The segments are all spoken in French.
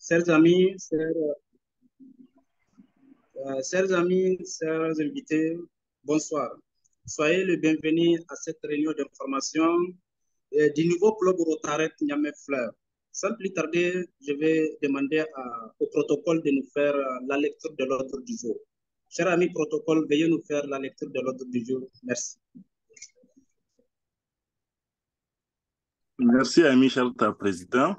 Chers amis, chers amis, chers invités, bonsoir. Soyez les bienvenus à cette réunion d'information du nouveau club Rotaret Niamey Fleur. Sans plus tarder, je vais demander au protocole de nous faire la lecture de l'ordre du jour. Chers amis protocole, veuillez nous faire la lecture de l'ordre du jour. Merci. Merci, ami cher président.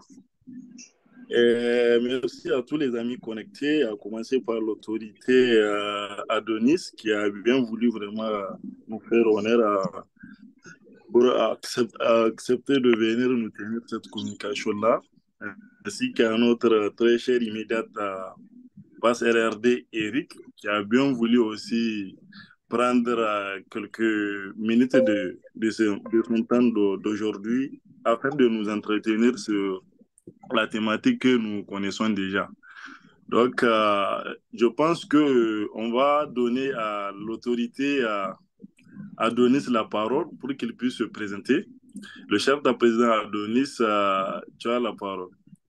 Et merci à tous les amis connectés, à commencer par l'autorité Adonis, qui a bien voulu vraiment nous faire honneur pour accepter de venir nous tenir cette communication-là, ainsi qu'à notre très cher immédiat passe RRD Eric, qui a bien voulu aussi prendre quelques minutes de son temps d'aujourd'hui afin de nous entretenir sur la thématique que nous connaissons déjà. Donc, je pense que on va donner à l'autorité à Adonis la parole pour qu'il puisse se présenter. Le chef de président Adonis, tu as la parole.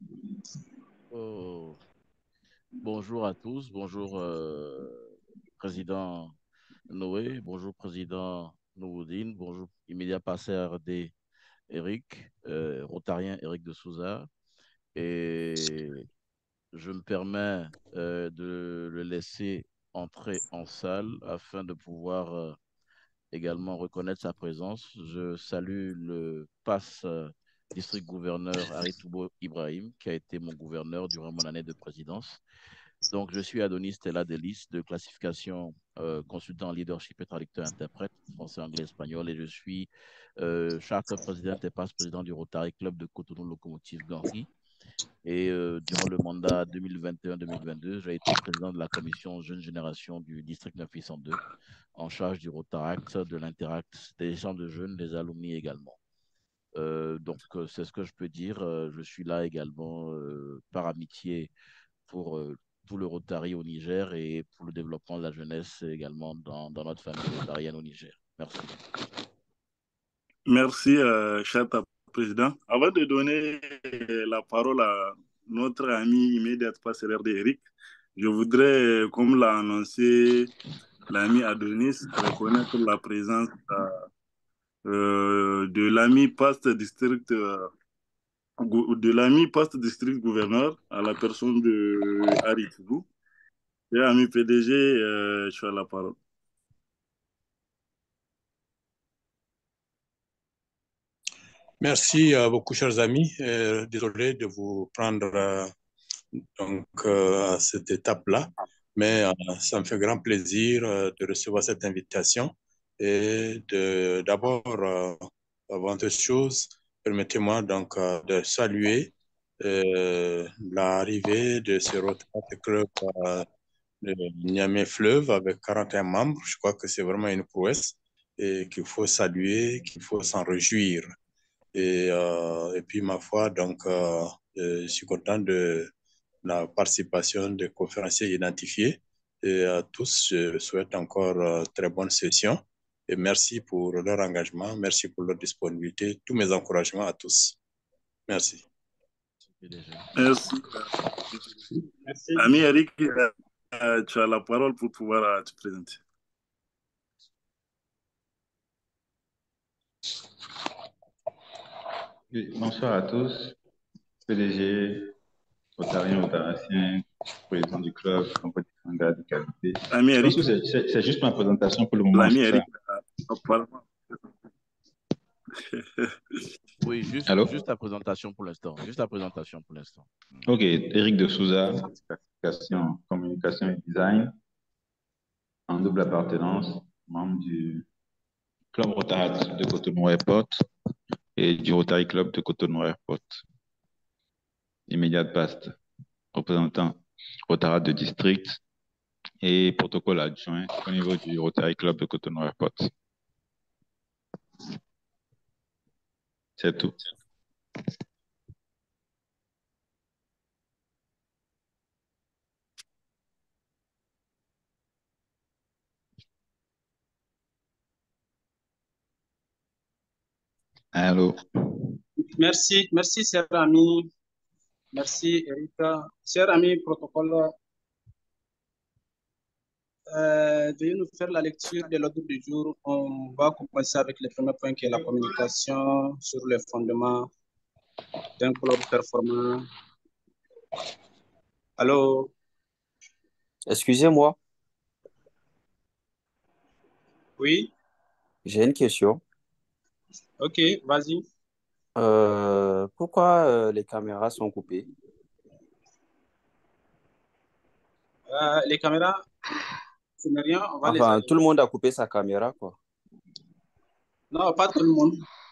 Oh, bonjour à tous, bonjour président Noé, bonjour président Nouroudine, bonjour immédiat passé RD Eric, Rotarien Eric de Souza. Et je me permets de le laisser entrer en salle afin de pouvoir également reconnaître sa présence. Je salue le passe district gouverneur Aritoubo Ibrahim, qui a été mon gouverneur durant mon année de présidence. Donc, je suis Adonis Stella Delis de classification consultant en leadership et traducteur interprète français, anglais, espagnol, et je suis charter président et passe-président du Rotary Club de Cotonou Locomotive Ganri. Et durant le mandat 2021-2022, j'ai été président de la commission Jeune Génération du district 902, en charge du Rotaract, de l'Interact, des gens de jeunes, des alumni également. Donc, c'est ce que je peux dire. Je suis là également par amitié pour tout le Rotary au Niger et pour le développement de la jeunesse également dans notre famille rotarienne au Niger. Merci. Merci, cher président. Avant de donner la parole à notre ami immédiat passerelle d'Eric, je voudrais, comme l'a annoncé l'ami Adonis, reconnaître la présence de l'ami Paste District, de l'ami Paste District Gouverneur à la personne de Harry Toubou. Et ami PDG, tu as la parole. Merci beaucoup, chers amis. Désolé de vous prendre à cette étape-là, mais ça me fait grand plaisir de recevoir cette invitation. Et d'abord, avant toute chose, permettez-moi donc de saluer l'arrivée de ce Rotary Club de Niamey Fleuve avec 41 membres. Je crois que c'est vraiment une prouesse et qu'il faut saluer, qu'il faut s'en réjouir. Et puis, ma foi, donc, je suis content de la participation des conférenciers identifiés. Et à tous, je souhaite encore très bonne session. Et merci pour leur engagement, merci pour leur disponibilité. Tous mes encouragements à tous. Merci. Merci. Merci. Ami Eric, tu as la parole pour pouvoir te présenter. Bonsoir à tous, PDG, Rotarien, Rotaracien, président du club, compétition de qualité. Ami Je pense Eric, que c'est juste ma présentation pour le moment. l'ami Eric, apparemment. Oui, juste la présentation pour l'instant. Juste la présentation pour l'instant. Ok, Eric de Souza, classification, communication et design, en double appartenance, membre du Club Rotary de Cotonou Airport et du Rotary Club de Cotonou Airport. Immédiat past, représentant Rotary de district et protocole adjoint au niveau du Rotary Club de Cotonou Airport. C'est tout. Allô. Merci, cher ami. Merci, Erika. Cher ami protocole, veuillez nous faire la lecture de l'ordre du jour. On va commencer avec le premier point qui est la communication sur les fondements d'un club performant. Allô? Excusez-moi, Oui? j'ai une question. Ok, vas-y. Pourquoi les caméras sont coupées? Les caméras, ce n'est rien, on va les Enfin, tout allumer. le monde a coupé sa caméra, quoi. Non, pas tout le monde.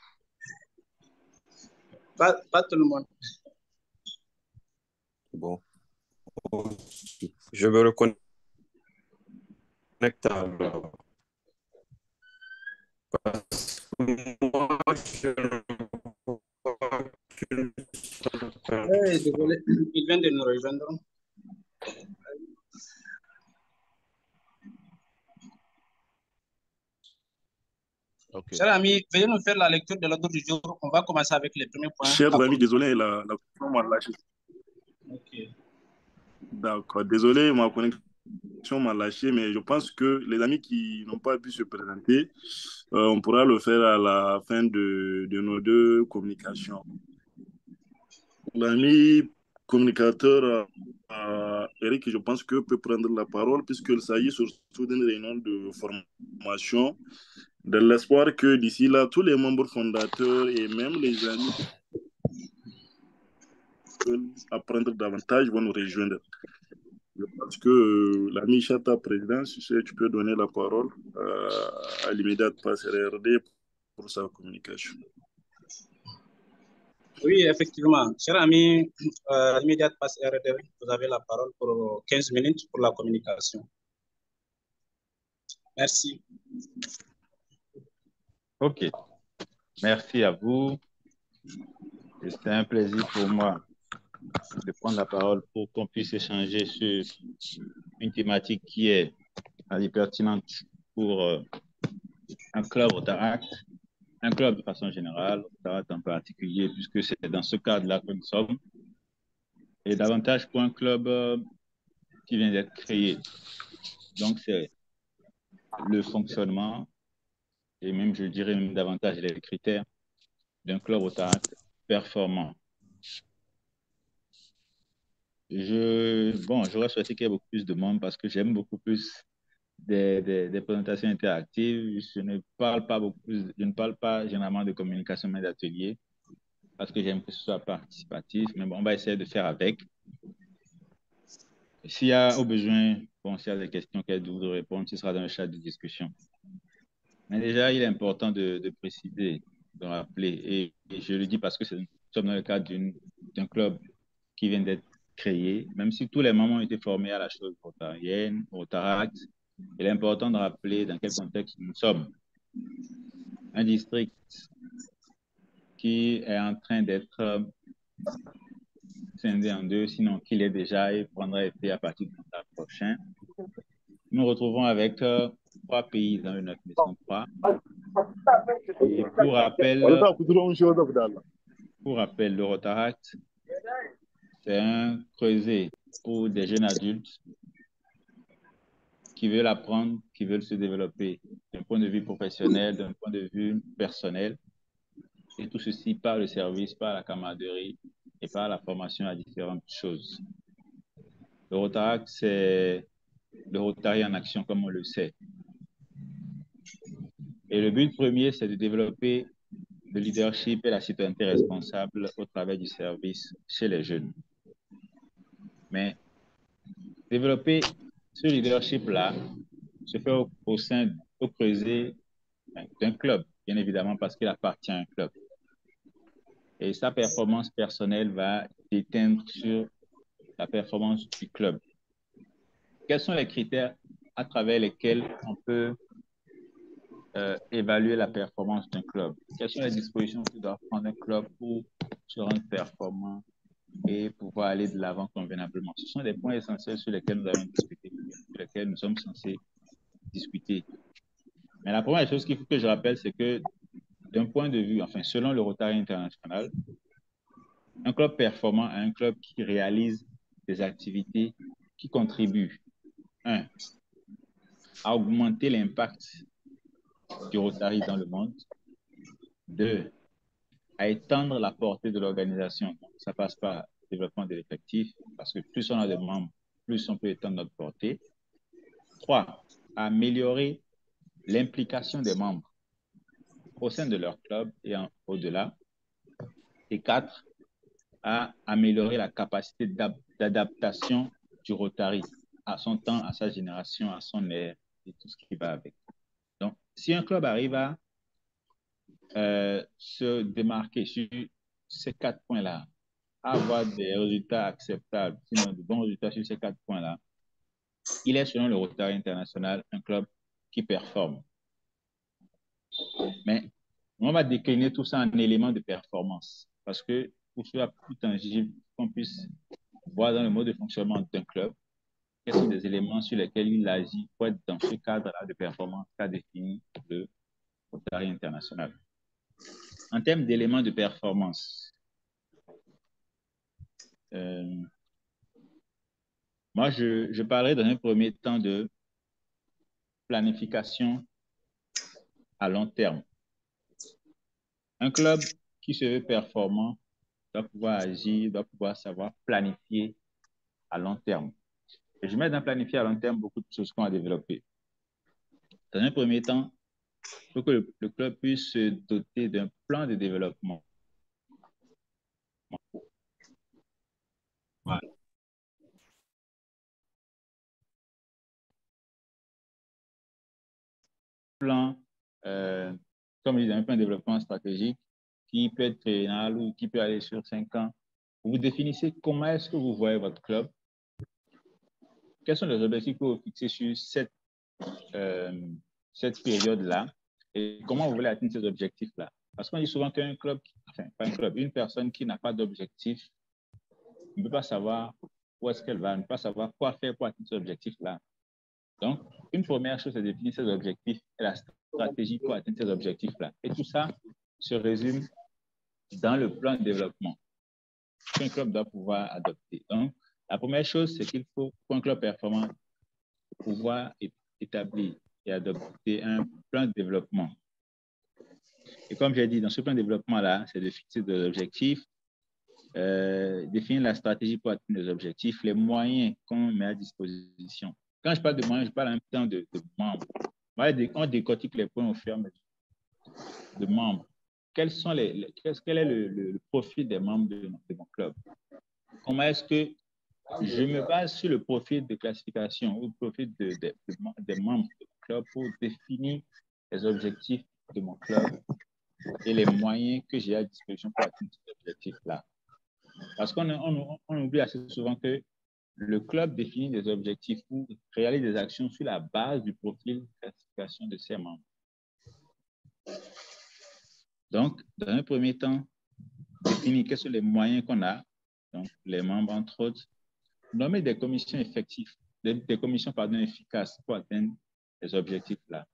Pas tout le monde. Bon, je me reconnecte alors. Parce que moi, je ne vois qu'une seule Désolé, personne. il vient de nous rejoindre. Ok. Chers amis, veuillez nous faire la lecture de l'ordre du jour. On va commencer avec les premiers points. Chers amis, désolé, la connexion m'a lâché. Ok. D'accord, désolé, ma connexion m'a lâché, mais je pense que les amis qui n'ont pas pu se présenter, on pourra le faire à la fin de nos deux communications. L'ami communicateur Eric, je pense que peut prendre la parole puisqu'il s'agit surtout d'une réunion de formation, de l'espoir que d'ici là, tous les membres fondateurs et même les amis qui veulent apprendre davantage vont nous rejoindre. Je pense que l'ami Chata, président, si tu peux donner la parole à l'immédiate passe RRD pour sa communication. Oui, effectivement. Chers amis, immédiate passe RD, vous avez la parole pour 15 minutes pour la communication. Merci. Ok, merci à vous. C'est un plaisir pour moi de prendre la parole pour qu'on puisse échanger sur une thématique qui est assez pertinente pour un club Rotaract, un club de façon générale, Rotaract en particulier, puisque c'est dans ce cadre-là que nous sommes, et davantage pour un club qui vient d'être créé. Donc, c'est le fonctionnement, et même, je dirais même davantage les critères d'un club Rotaract performant. J'aurais souhaité qu'il y ait beaucoup plus de monde parce que j'aime beaucoup plus des présentations interactives. Je ne parle pas généralement de communication, mais d'atelier parce que j'aime que ce soit participatif. Mais bon, on va essayer de faire avec. S'il y a au besoin, s'il y a des questions qu'elle doit répondre, ce sera dans le chat de discussion. Mais déjà, il est important de préciser, de rappeler, et je le dis parce que nous sommes dans le cadre d'un club qui vient d'être créé, même si tous les membres ont été formés à la chose rotarienne, Rotaract, il est important de rappeler dans quel contexte nous sommes. Un district qui est en train d'être scindé en deux, sinon qu'il est déjà et prendra effet à partir du mandat prochain. Nous nous retrouvons avec 3 pays dans le 903. Et pour rappel, le Rotaract, c'est un creuset pour des jeunes adultes qui veulent apprendre, qui veulent se développer d'un point de vue professionnel, d'un point de vue personnel. Et tout ceci par le service, par la camaraderie et par la formation à différentes choses. Le Rotaract, c'est le Rotary en action, comme on le sait. Et le but premier, c'est de développer le leadership et la citoyenneté responsable au travers du service chez les jeunes. Mais développer ce leadership-là se fait au creuset d'un club, bien évidemment, parce qu'il appartient à un club. Et sa performance personnelle va déteindre sur la performance du club. Quels sont les critères à travers lesquels on peut évaluer la performance d'un club? Quelles sont les dispositions que doit prendre un club pour se rendre performant et pouvoir aller de l'avant convenablement? Ce sont des points essentiels sur lesquels nous avons discuté, sur lesquels nous sommes censés discuter. Mais la première chose qu'il faut que je rappelle, c'est que d'un point de vue, enfin, selon le Rotary international, Un club performant est un club qui réalise des activités qui contribuent, un, à augmenter l'impact du Rotary dans le monde, deux, à étendre la portée de l'organisation. Ça passe par le développement de l'effectif, parce que plus on a de membres, plus on peut étendre notre portée. 3, à améliorer l'implication des membres au sein de leur club et au-delà. Et 4, à améliorer la capacité d'adaptation du Rotary à son temps, à sa génération, à son ère et tout ce qui va avec. Donc, si un club arrive à se démarquer sur ces 4 points-là, avoir des résultats acceptables, sinon de bons résultats sur ces 4 points-là, il est, selon le Rotary international, un club qui performe. Mais on va décliner tout ça en éléments de performance, parce que pour que ce soit plus tangible, qu'on puisse voir dans le mode de fonctionnement d'un club, quels sont les éléments sur lesquels il agit pour être dans ce cadre-là de performance qu'a défini le Rotary international. En termes d'éléments de performance, moi, je parlerai dans un premier temps de planification à long terme. Un club qui se veut performant doit pouvoir agir, doit pouvoir savoir planifier à long terme. Et je mets dans planifier à long terme beaucoup de choses qu'on a développées. Dans un premier temps, il faut que le club puisse se doter d'un plan de développement. Voilà. Plan, comme je disais, un plan de développement stratégique qui peut être triennal ou qui peut aller sur 5 ans. Vous définissez comment est-ce que vous voyez votre club, quels sont les objectifs que vous fixez sur cette période-là et comment vous voulez atteindre ces objectifs-là. Parce qu'on dit souvent qu'un club, enfin, pas un club, une personne qui n'a pas d'objectif ne peut pas savoir où est-ce qu'elle va, ne peut pas savoir quoi faire pour atteindre ces objectifs-là. Donc, une première chose, c'est de définir ses objectifs et la stratégie pour atteindre ces objectifs-là. Et tout ça se résume dans le plan de développement qu'un club doit pouvoir adopter. Donc, la première chose, c'est qu'il faut, pour un club performant, pouvoir établir et adopter un plan de développement. Et comme j'ai dit, dans ce plan de développement-là, c'est de fixer des objectifs, définir la stratégie pour atteindre les objectifs, les moyens qu'on met à disposition. Quand je parle de moyens, je parle en même temps de membres. On décortique les points au fur et à mesure de membres. Quel est le profil des membres de mon club? Comment est-ce que je me base sur le profil de classification ou le profil des membres de mon club pour définir les objectifs de mon club et les moyens que j'ai à disposition pour atteindre ces objectifs-là? Parce qu'on oublie assez souvent que le club définit des objectifs ou réalise des actions sur la base du profil de classification de ses membres. Donc, dans un premier temps, définir quels sont les moyens qu'on a, donc les membres entre autres, nommer des commissions effectives, des commissions efficaces pour atteindre les objectifs-là.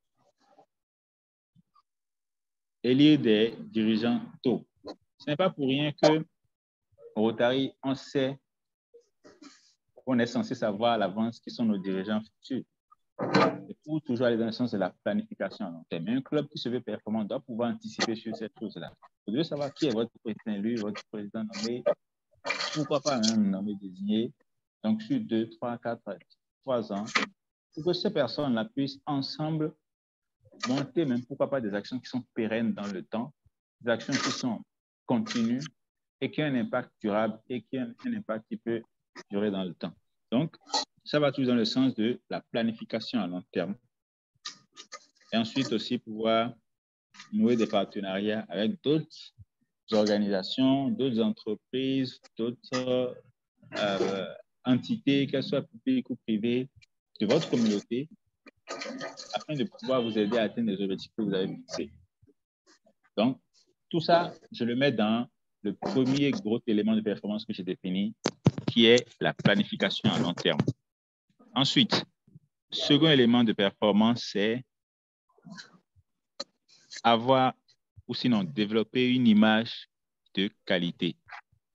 Élire des dirigeants tôt. Ce n'est pas pour rien que au Rotary, on sait qu'on est censé savoir à l'avance qui sont nos dirigeants futurs. Et pour toujours aller dans le sens de la planification à long terme. Mais un club qui se veut performant doit pouvoir anticiper sur cette chose-là. Vous devez savoir qui est votre président élu, votre président nommé, pourquoi pas même nommé désigné, donc sur 2, 3, 4, 3 ans, pour que ces personnes-là puissent ensemble monter même, pourquoi pas, des actions qui sont pérennes dans le temps, des actions qui sont continues et qui ont un impact durable et qui ont un impact qui peut durer dans le temps. Donc, ça va tout dans le sens de la planification à long terme. Et ensuite aussi pouvoir nouer des partenariats avec d'autres organisations, d'autres entreprises, d'autres entités, qu'elles soient publiques ou privées, de votre communauté, afin de pouvoir vous aider à atteindre les objectifs que vous avez fixés. Donc, tout ça, je le mets dans le premier gros élément de performance que j'ai défini, qui est la planification à long terme. Ensuite, second élément de performance, c'est avoir ou sinon développer une image de qualité.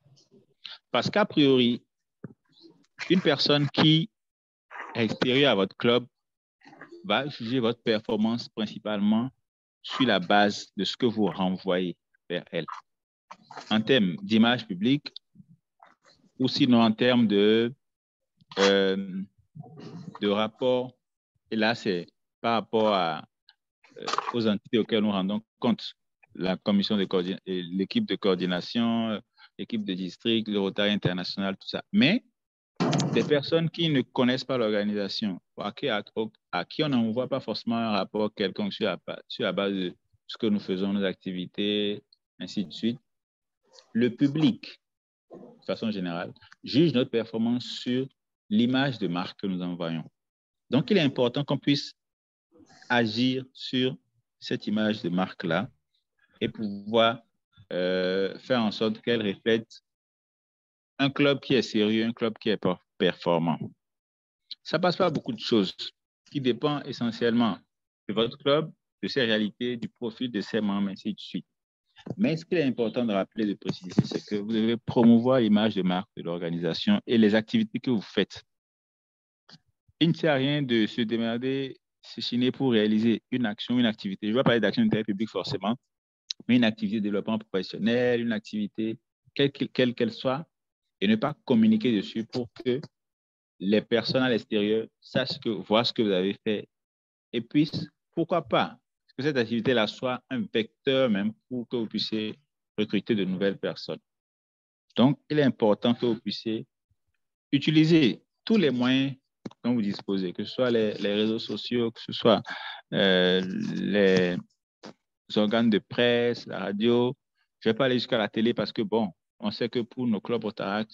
Parce qu'a priori, une personne qui est extérieure à votre club va juger votre performance principalement sur la base de ce que vous renvoyez vers elle. En termes d'image publique ou sinon en termes de rapport. Et là, c'est par rapport aux entités auxquelles nous rendons compte. La commission de l'équipe de coordination, l'équipe de district, le Rotary international, tout ça. Mais des personnes qui ne connaissent pas l'organisation, à qui on n'envoie pas forcément un rapport quelconque sur la base de ce que nous faisons, nos activités, ainsi de suite. Le public, de façon générale, juge notre performance sur l'image de marque que nous envoyons. Donc, il est important qu'on puisse agir sur cette image de marque-là et pouvoir faire en sorte qu'elle reflète un club qui est sérieux, un club qui est performant. Ça passe par beaucoup de choses qui dépendent essentiellement de votre club, de ses réalités, du profil de ses membres, ainsi de suite. Mais ce qu'il est important de rappeler, de préciser, c'est que vous devez promouvoir l'image de marque de l'organisation et les activités que vous faites. Il ne sert à rien de se démerder, se chiner pour réaliser une action, une activité. Je ne vais pas parler d'action d'intérêt public forcément, mais une activité de développement professionnel, une activité quelle qu'elle soit, et ne pas communiquer dessus pour que les personnes à l'extérieur sachent voient ce que vous avez fait et puissent, pourquoi pas, que cette activité-là soit un vecteur même pour que vous puissiez recruter de nouvelles personnes. Donc, il est important que vous puissiez utiliser tous les moyens dont vous disposez, que ce soit les réseaux sociaux, que ce soit les organes de presse, la radio. Je ne vais pas aller jusqu'à la télé parce que, bon, on sait que pour nos clubs Rotaract,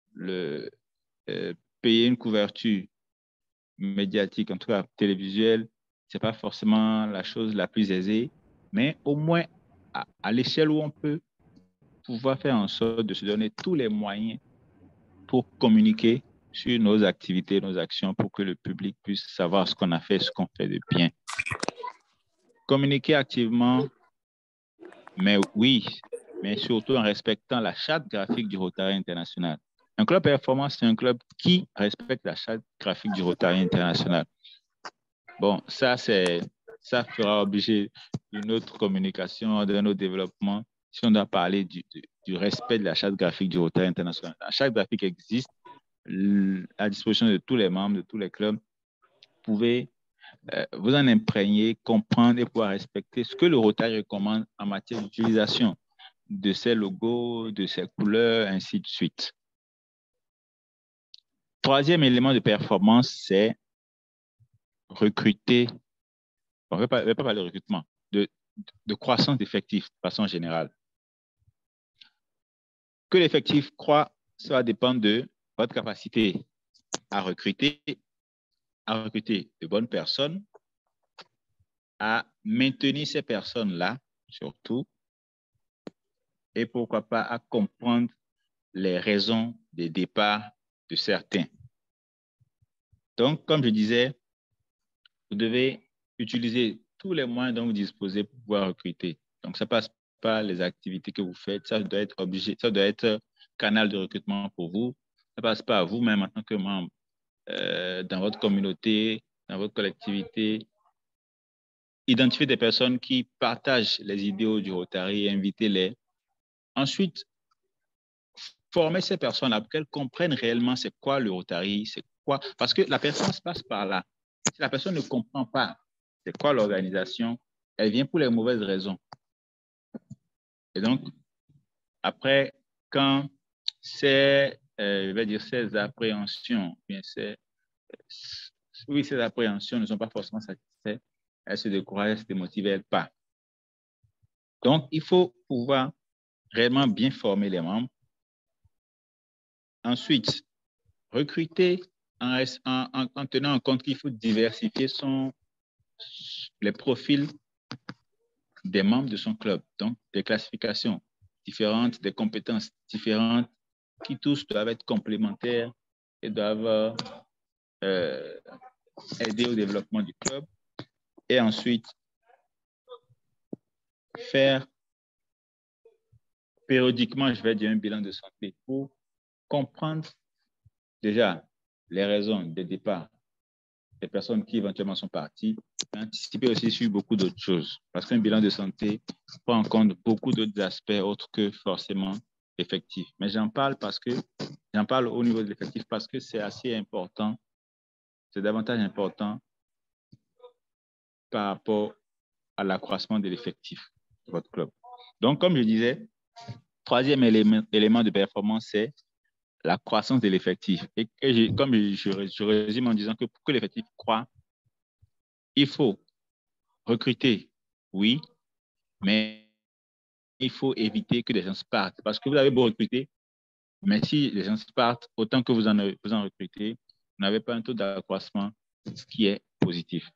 payer une couverture médiatique, en tout cas télévisuelle, ce n'est pas forcément la chose la plus aisée, mais au moins à l'échelle où on peut pouvoir faire en sorte de se donner tous les moyens pour communiquer sur nos activités, nos actions, pour que le public puisse savoir ce qu'on a fait, ce qu'on fait de bien. Communiquer activement, mais oui, mais surtout en respectant la charte graphique du Rotary international. Un club performance, c'est un club qui respecte la charte graphique du Rotary international. Bon, ça fera objet d'une autre communication, d'un autre développement, si on doit parler du respect de la charte graphique du Rotary international. La charte graphique existe à disposition de tous les membres, de tous les clubs. Vous pouvez vous en imprégner, comprendre et pouvoir respecter ce que le Rotary recommande en matière d'utilisation de ses logos, de ses couleurs, ainsi de suite. Troisième élément de performance, c'est recruter. On ne va pas parler de recrutement, de croissance d'effectifs de façon générale. Que l'effectif croît, ça va dépendre de votre capacité à recruter de bonnes personnes, à maintenir ces personnes-là, surtout, et pourquoi pas à comprendre les raisons des départs de certains. Donc, comme je disais, vous devez utiliser tous les moyens dont vous disposez pour pouvoir recruter. Donc, ça passe par les activités que vous faites, ça doit être canal de recrutement pour vous, ça passe par vous-même en tant que membre dans votre communauté, dans votre collectivité. Identifier des personnes qui partagent les idéaux du Rotary et invitez-les. Ensuite, former ces personnes-là pour qu'elles comprennent réellement c'est quoi le Rotary, c'est quoi. Parce que la personne passe par là. Si la personne ne comprend pas c'est quoi l'organisation, elle vient pour les mauvaises raisons. Et donc, après, quand ces appréhensions, ces appréhensions ne sont pas forcément satisfaites, elles se découragent, elles se démotivent, elles partent. Donc, il faut pouvoir réellement bien former les membres. Ensuite, recruter en tenant en compte qu'il faut diversifier les profils des membres de son club. Donc, des classifications différentes, des compétences différentes qui tous doivent être complémentaires et doivent aider au développement du club. Et ensuite, faire périodiquement, je vais dire, un bilan de santé pour comprendre déjà les raisons de départ des personnes qui éventuellement sont parties, et anticiper aussi sur beaucoup d'autres choses. Parce qu'un bilan de santé prend en compte beaucoup d'autres aspects autres que forcément l'effectif. Mais j'en parle au niveau de l'effectif parce que c'est assez important, c'est davantage important par rapport à l'accroissement de l'effectif de votre club. Donc, comme je disais, troisième élément de performance, c'est la croissance de l'effectif. Et comme je résume en disant que pour que l'effectif croît, il faut recruter, oui, mais il faut éviter que les gens partent. Parce que vous avez beau recruter, mais si les gens partent, autant que vous en recrutez, vous n'avez pas un taux d'accroissement qui est positif.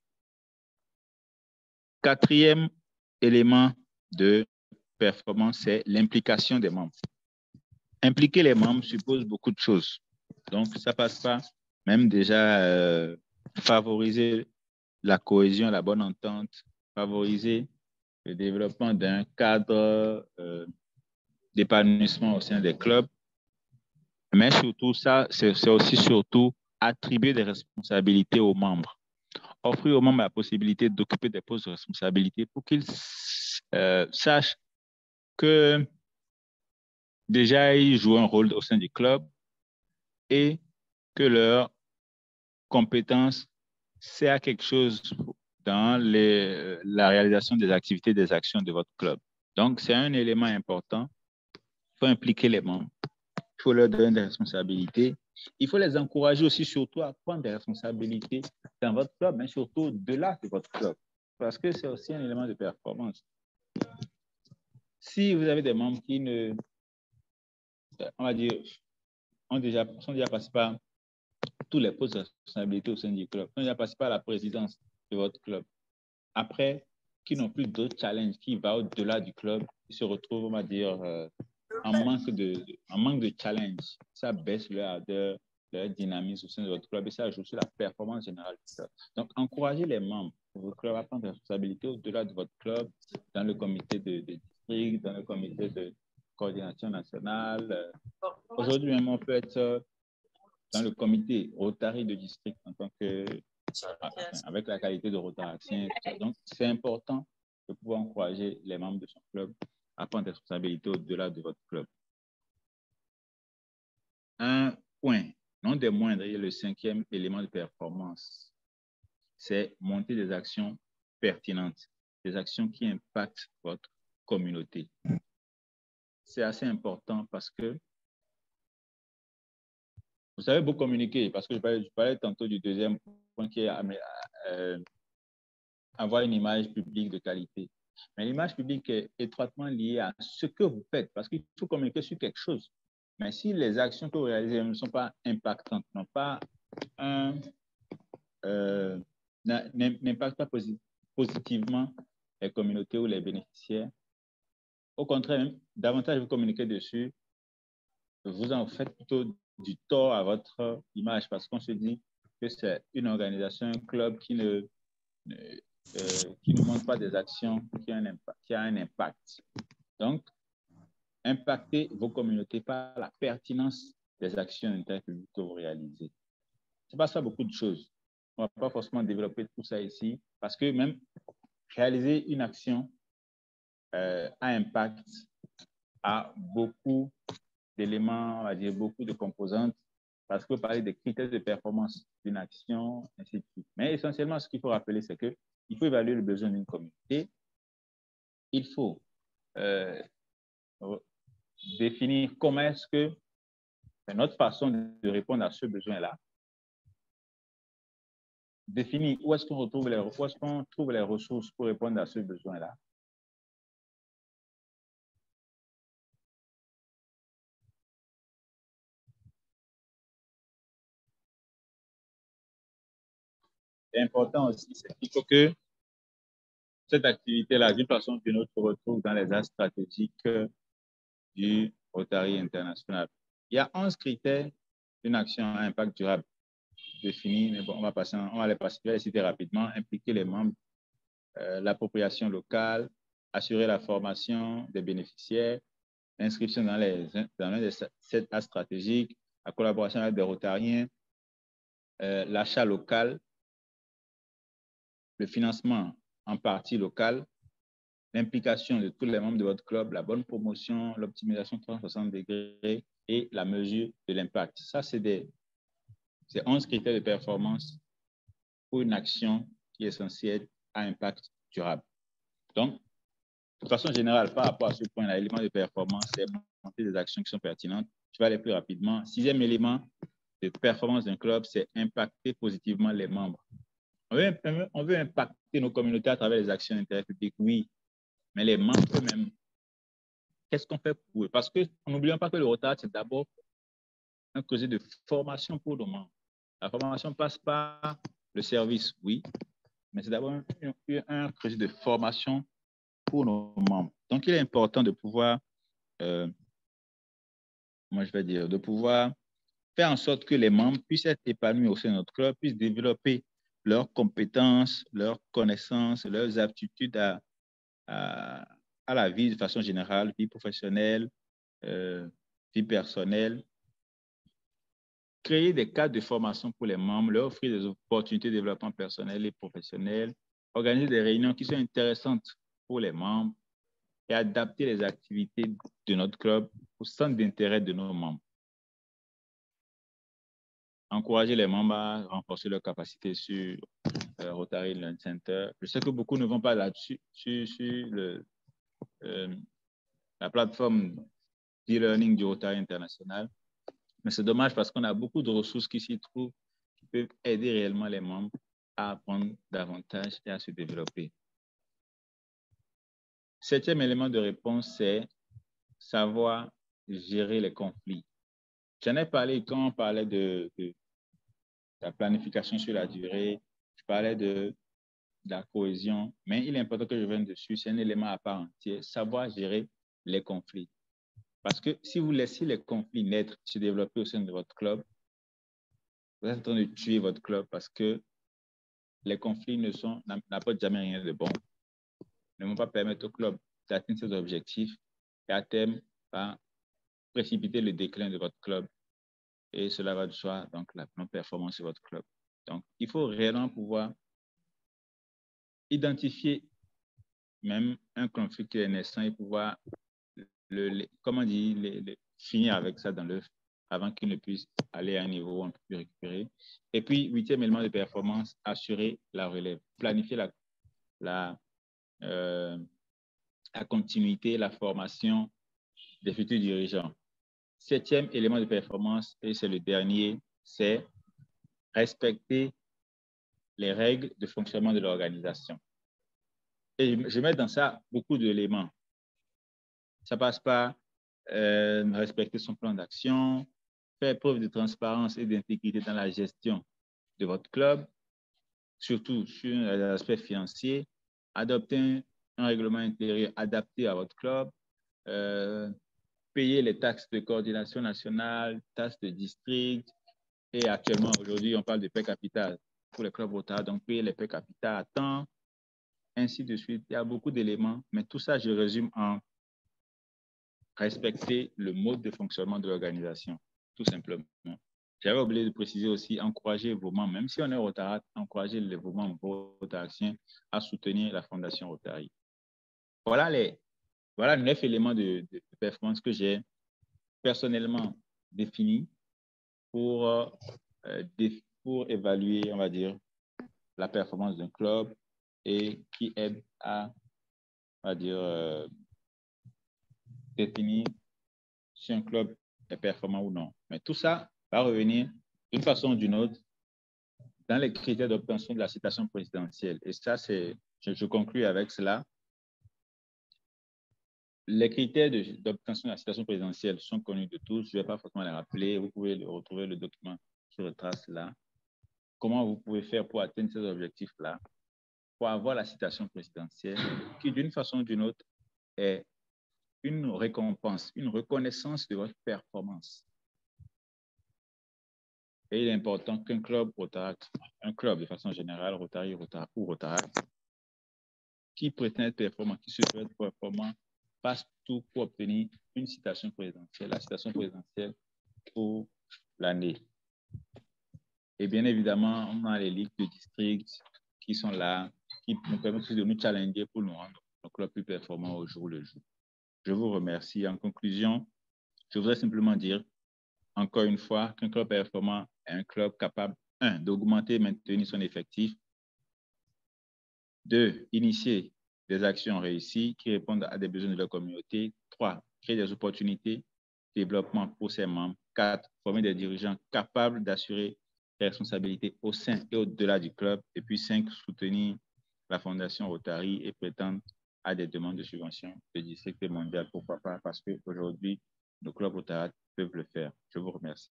Quatrième élément de performance, c'est l'implication des membres. Impliquer les membres suppose beaucoup de choses. Donc, ça passe par même déjà favoriser la cohésion, la bonne entente, favoriser le développement d'un cadre d'épanouissement au sein des clubs. Mais surtout, ça, c'est aussi surtout attribuer des responsabilités aux membres. Offrir aux membres la possibilité d'occuper des postes de responsabilité pour qu'ils sachent que déjà, ils jouent un rôle au sein du club et que leur compétence sert à quelque chose dans la réalisation des activités, des actions de votre club. Donc, c'est un élément important. Il faut impliquer les membres. Il faut leur donner des responsabilités. Il faut les encourager aussi, surtout, à prendre des responsabilités dans votre club, mais surtout au-delà de votre club, parce que c'est aussi un élément de performance. Si vous avez des membres qui ne, on va dire, sont déjà passés par tous les postes de responsabilité au sein du club, sont déjà passés par la présidence de votre club, après, qui n'ont plus d'autres challenges, qui vont au-delà du club, ils se retrouvent, on va dire, en manque de challenge. Ça baisse leur dynamisme au sein de votre club et ça ajoute sur la performance générale du club. Donc, encouragez les membres de votre club à prendre des responsabilités au-delà de votre club, dans le comité de district, dans le comité de coordination nationale. Aujourd'hui même, on peut être dans le comité Rotary de district en tant que, avec la qualité de rotaracien. Donc, c'est important de pouvoir encourager les membres de son club à prendre des responsabilités au-delà de votre club. Un point, non des moindres, et le cinquième élément de performance, c'est monter des actions pertinentes, des actions qui impactent votre communauté. C'est assez important parce que vous savez beaucoup communiquer, parce que je parlais tantôt du deuxième point qui est avoir une image publique de qualité. Mais l'image publique est étroitement liée à ce que vous faites, parce qu'il faut communiquer sur quelque chose. Mais si les actions que vous réalisez ne sont pas impactantes, n'impactent pas positivement les communautés ou les bénéficiaires, au contraire, davantage vous communiquez dessus, vous en faites plutôt du tort à votre image, parce qu'on se dit que c'est une organisation, un club qui ne montre pas des actions qui a un impact. Donc, impactez vos communautés par la pertinence des actions d'intérêt public que vous réalisez. Ça passe à beaucoup de choses. On ne va pas forcément développer tout ça ici, parce que même réaliser une action a impact à beaucoup d'éléments, on va dire beaucoup de composantes, parce que vous parlez des critères de performance d'une action, ainsi de suite. Mais essentiellement, ce qu'il faut rappeler, c'est qu'il faut évaluer le besoin d'une communauté. Il faut définir comment est-ce que c'est notre façon de répondre à ce besoin-là. Définir où est-ce qu'on trouve les ressources pour répondre à ce besoin-là. C'est important aussi, c'est qu'il faut que cette activité-là, d'une façon ou d'une autre, se retrouve dans les axes stratégiques du Rotary International. Il y a 11 critères d'une action à impact durable définis, mais bon, on va les citer rapidement. Impliquer les membres, l'appropriation locale, assurer la formation des bénéficiaires, l'inscription dans l'un des 7 axes stratégiques, la collaboration avec des Rotariens, l'achat local, le financement en partie local, l'implication de tous les membres de votre club, la bonne promotion, l'optimisation 360 degrés et la mesure de l'impact. Ça, c'est 11 critères de performance pour une action qui est essentielle à impact durable. Donc, de façon générale, par rapport à ce point, l'élément de performance, c'est monter des actions qui sont pertinentes. Je vais aller plus rapidement. 6e élément de performance d'un club, c'est impacter positivement les membres. On veut impacter nos communautés à travers les actions d'intérêt public, oui, mais les membres eux-mêmes, qu'est-ce qu'on fait pour eux? Parce que n'oublions pas que le Rotaract, c'est d'abord un projet de formation pour nos membres. La formation passe par le service, oui, mais c'est d'abord un projet de formation pour nos membres. Donc, il est important de pouvoir, de pouvoir faire en sorte que les membres puissent être épanouis au sein de notre club, puissent développer leurs compétences, leurs connaissances, leurs aptitudes à la vie de façon générale, vie professionnelle, vie personnelle. Créer des cadres de formation pour les membres, leur offrir des opportunités de développement personnel et professionnel, organiser des réunions qui sont intéressantes pour les membres et adapter les activités de notre club au centre d'intérêt de nos membres. Encourager les membres à renforcer leurs capacités sur Rotary Learning Center. Je sais que beaucoup ne vont pas là-dessus, sur la plateforme d'e-learning du Rotary International. Mais c'est dommage parce qu'on a beaucoup de ressources qui s'y trouvent, qui peuvent aider réellement les membres à apprendre davantage et à se développer. 7e élément de réponse, c'est savoir gérer les conflits. J'en ai parlé quand on parlait de la planification sur la durée, je parlais de la cohésion, mais il est important que je vienne dessus, c'est un élément à part entière, savoir gérer les conflits. Parce que si vous laissez les conflits naître, se développer au sein de votre club, vous êtes en train de tuer votre club parce que les conflits n'apportent jamais rien de bon, ne vont pas permettre au club d'atteindre ses objectifs et à terme, va précipiter le déclin de votre club. Et cela va de soi, donc la non-performance de votre club. Donc, il faut réellement pouvoir identifier même un conflit qui est naissant et pouvoir, finir avec ça dans l'œuf avant qu'il ne puisse aller à un niveau où on peut plus récupérer. Et puis, 8e élément de performance, assurer la relève, planifier la continuité, la formation des futurs dirigeants. 7e élément de performance, et c'est le dernier, c'est respecter les règles de fonctionnement de l'organisation. Et je mets dans ça beaucoup d'éléments. Ça passe par respecter son plan d'action, faire preuve de transparence et d'intégrité dans la gestion de votre club, surtout sur l'aspect financier, adopter un règlement intérieur adapté à votre club, payer les taxes de coordination nationale, taxes de district, et actuellement, aujourd'hui, on parle de paie capitale pour les clubs Rotary, donc payer les paie capitale à temps, ainsi de suite. Il y a beaucoup d'éléments, mais tout ça, je résume en respecter le mode de fonctionnement de l'organisation, tout simplement. J'avais oublié de préciser aussi, encourager vos membres, même si on est Rotary, encourager vos membres rotariens à soutenir la Fondation Rotary. Voilà 9 éléments de performance que j'ai personnellement définis pour évaluer, on va dire, la performance d'un club et qui aide à, on va dire, définir si un club est performant ou non. Mais tout ça va revenir d'une façon ou d'une autre dans les critères d'obtention de la citation présidentielle. Et ça, je conclue avec cela. Les critères d'obtention de la citation présidentielle sont connus de tous. Je ne vais pas forcément les rappeler. Vous pouvez retrouver le document qui retrace là. Comment vous pouvez faire pour atteindre ces objectifs-là, pour avoir la citation présidentielle, qui d'une façon ou d'une autre est une récompense, une reconnaissance de votre performance. Et il est important qu'un club Rotary, un club de façon générale, Rotary ou Rotary, qui prétend être performant, qui se veut être performant, passe tout pour obtenir une citation présidentielle, la citation présidentielle pour l'année. Et bien évidemment, on a les ligues de district qui sont là, qui nous permettent de nous challenger pour nous rendre nos clubs plus performants au jour le jour. Je vous remercie. En conclusion, je voudrais simplement dire, encore une fois, qu'un club performant est un club capable, 1, d'augmenter et maintenir son effectif, 2, initier des actions réussies qui répondent à des besoins de la communauté, 3, créer des opportunités de développement pour ses membres, 4, former des dirigeants capables d'assurer les responsabilités au sein et au-delà du club, et puis 5, soutenir la Fondation Rotary et prétendre à des demandes de subventions de district et mondial, pourquoi pas, parce qu'aujourd'hui, nos clubs Rotary peuvent le faire. Je vous remercie.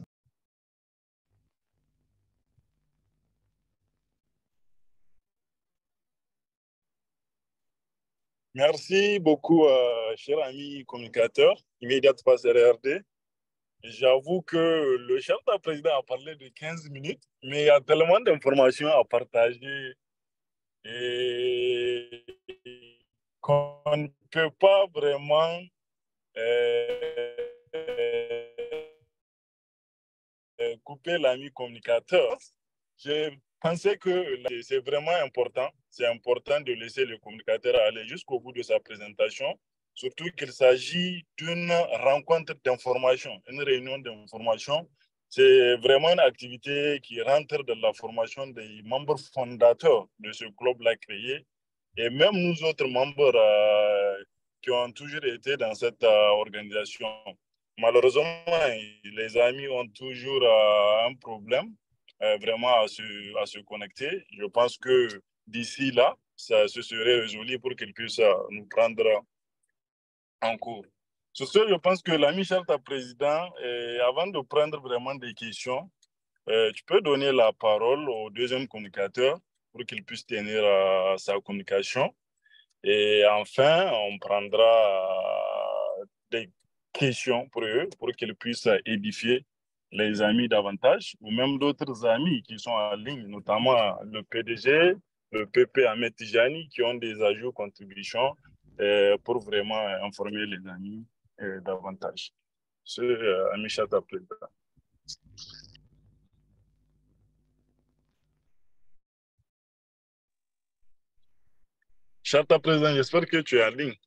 Merci beaucoup, cher ami communicateur, immédiate face RRD. J'avoue que le chef de président a parlé de 15 minutes, mais il y a tellement d'informations à partager et qu'on ne peut pas vraiment couper l'ami communicateur. Je pensais que c'est vraiment important. C'est important de laisser le communicateur aller jusqu'au bout de sa présentation, surtout qu'il s'agit d'une rencontre d'information, une réunion d'information. C'est vraiment une activité qui rentre dans la formation des membres fondateurs de ce club-là créé. Et même nous autres membres qui ont toujours été dans cette organisation. Malheureusement, les amis ont toujours un problème vraiment à se connecter. Je pense que d'ici là, ça se serait résolu pour qu'ils puissent nous prendre en cours. Sur ce, je pense que l'ami chef président, avant de prendre vraiment des questions, tu peux donner la parole au deuxième communicateur pour qu'il puisse tenir sa communication. Et enfin, on prendra des questions pour eux, pour qu'ils puissent édifier les amis davantage, ou même d'autres amis qui sont en ligne, notamment le PDG, le PP Ahmed Tijani, qui ont des ajouts, contributions pour vraiment informer les amis davantage. C'est ami Chata Président. Chata Président, j'espère que tu es en ligne.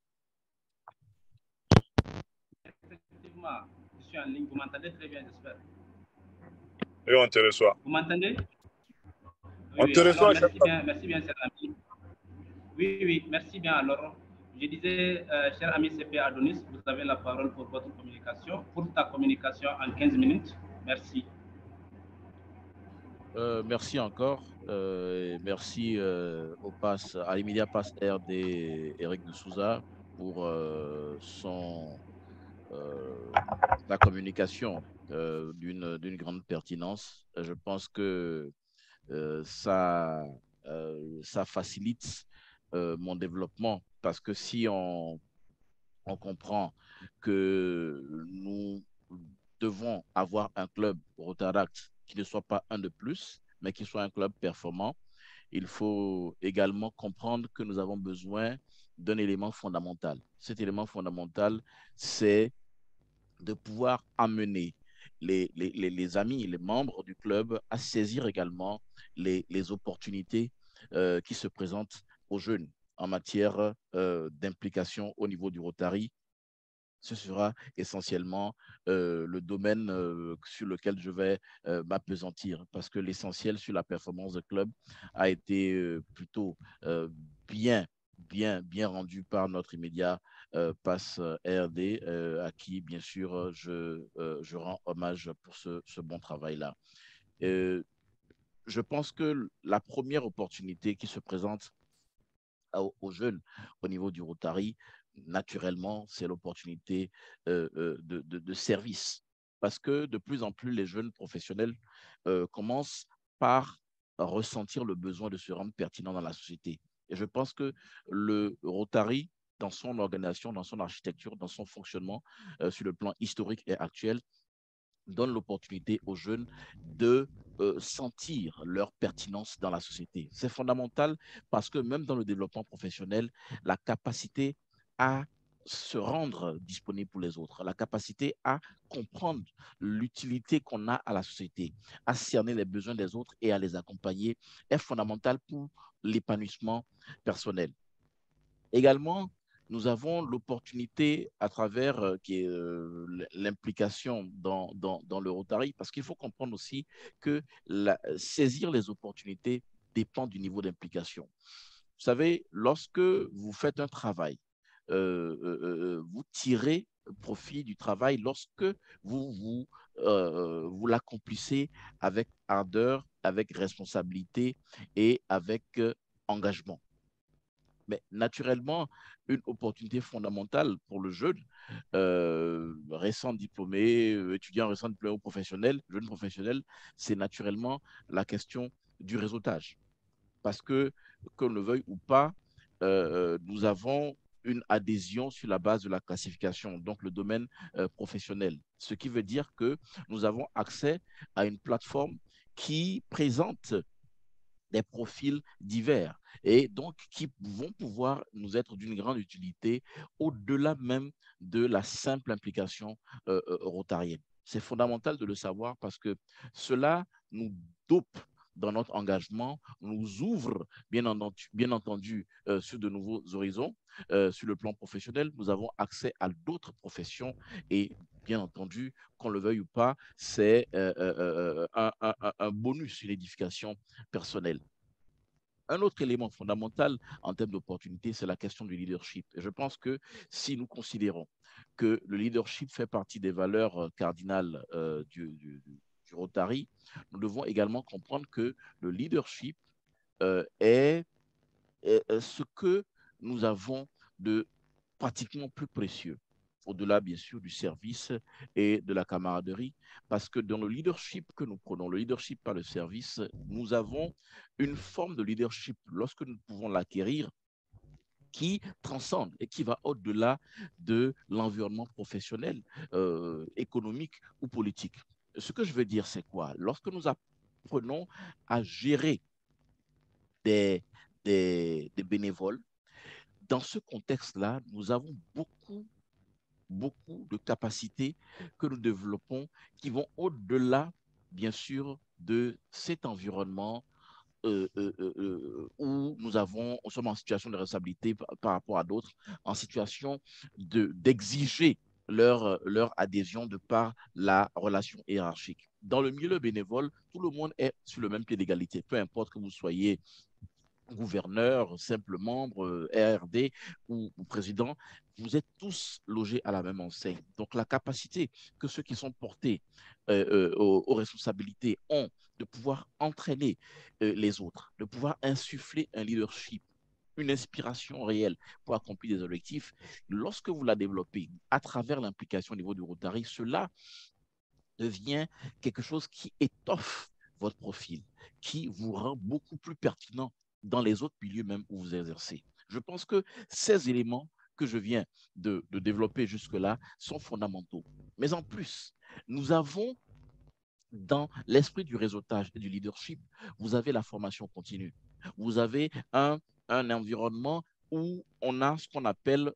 Effectivement, je suis en ligne. Vous m'entendez très bien, j'espère. Et on te reçoit. Vous m'entendez? On te reçoit, merci bien, cher ami. Oui, merci bien. Alors, je disais, cher ami CP Adonis, vous avez la parole pour votre communication, pour ta communication en 15 minutes. Merci. Merci encore. Merci à l'immédiat passe RD Eric de Souza pour la communication d'une grande pertinence. Je pense que ça facilite mon développement parce que si on comprend que nous devons avoir un club Rotaract qui ne soit pas un de plus, mais qui soit un club performant, il faut également comprendre que nous avons besoin d'un élément fondamental. Cet élément fondamental, c'est de pouvoir amener les amis, les membres du club à saisir également les opportunités qui se présentent aux jeunes en matière d'implication au niveau du Rotary. Ce sera essentiellement le domaine sur lequel je vais m'appesantir parce que l'essentiel sur la performance de club a été plutôt bien rendu par notre immédiat passe RD à qui, bien sûr, je rends hommage pour ce bon travail-là. Je pense que la première opportunité qui se présente aux jeunes au niveau du Rotary, naturellement, c'est l'opportunité de service. Parce que de plus en plus, les jeunes professionnels commencent par ressentir le besoin de se rendre pertinent dans la société. Et je pense que le Rotary, dans son organisation, dans son architecture, dans son fonctionnement, sur le plan historique et actuel, donne l'opportunité aux jeunes de sentir leur pertinence dans la société. C'est fondamental parce que même dans le développement professionnel, la capacité à se rendre disponible pour les autres, la capacité à comprendre l'utilité qu'on a à la société, à cerner les besoins des autres et à les accompagner est fondamentale pour l'épanouissement personnel. Également, nous avons l'opportunité à travers l'implication dans le Rotary, parce qu'il faut comprendre aussi que saisir les opportunités dépend du niveau d'implication. Vous savez, lorsque vous faites un travail, vous tirez profit du travail lorsque vous l'accomplissez avec ardeur, avec responsabilité et avec engagement. Mais naturellement, une opportunité fondamentale pour le jeune, récent diplômé, étudiant récent diplômé ou professionnel, jeune professionnel, c'est naturellement la question du réseautage. Parce que, qu'on le veuille ou pas, nous avons une adhésion sur la base de la classification, donc le domaine professionnel. Ce qui veut dire que nous avons accès à une plateforme qui présente des profils divers et donc qui vont pouvoir nous être d'une grande utilité au-delà même de la simple implication rotarienne. C'est fondamental de le savoir parce que cela nous dope dans notre engagement, nous ouvre bien entendu sur de nouveaux horizons. Sur le plan professionnel, nous avons accès à d'autres professions et bien entendu, qu'on le veuille ou pas, c'est un bonus, une édification personnelle. Un autre élément fondamental en termes d'opportunité, c'est la question du leadership. Et je pense que si nous considérons que le leadership fait partie des valeurs cardinales du Rotary, nous devons également comprendre que le leadership est ce que nous avons de pratiquement plus précieux, au-delà bien sûr du service et de la camaraderie, parce que dans le leadership que nous prenons, le leadership par le service, nous avons une forme de leadership, lorsque nous pouvons l'acquérir, qui transcende et qui va au-delà de l'environnement professionnel, économique ou politique. Ce que je veux dire, c'est quoi? Lorsque nous apprenons à gérer des, des bénévoles, dans ce contexte-là, nous avons beaucoup de capacités que nous développons qui vont au-delà, bien sûr, de cet environnement où nous sommes en situation de responsabilité par rapport à d'autres, en situation d'exiger leur adhésion de par la relation hiérarchique. Dans le milieu bénévole, tout le monde est sur le même pied d'égalité, peu importe que vous soyez gouverneur, simple membre, RRD ou président, vous êtes tous logés à la même enseigne. Donc, la capacité que ceux qui sont portés aux responsabilités ont de pouvoir entraîner les autres, de pouvoir insuffler un leadership, une inspiration réelle pour accomplir des objectifs, lorsque vous la développez à travers l'implication au niveau du Rotary, cela devient quelque chose qui étoffe votre profil, qui vous rend beaucoup plus pertinent dans les autres milieux même où vous exercez. Je pense que ces éléments que je viens de développer jusque-là sont fondamentaux. Mais en plus, nous avons dans l'esprit du réseautage et du leadership, vous avez la formation continue. Vous avez un environnement où on a ce qu'on appelle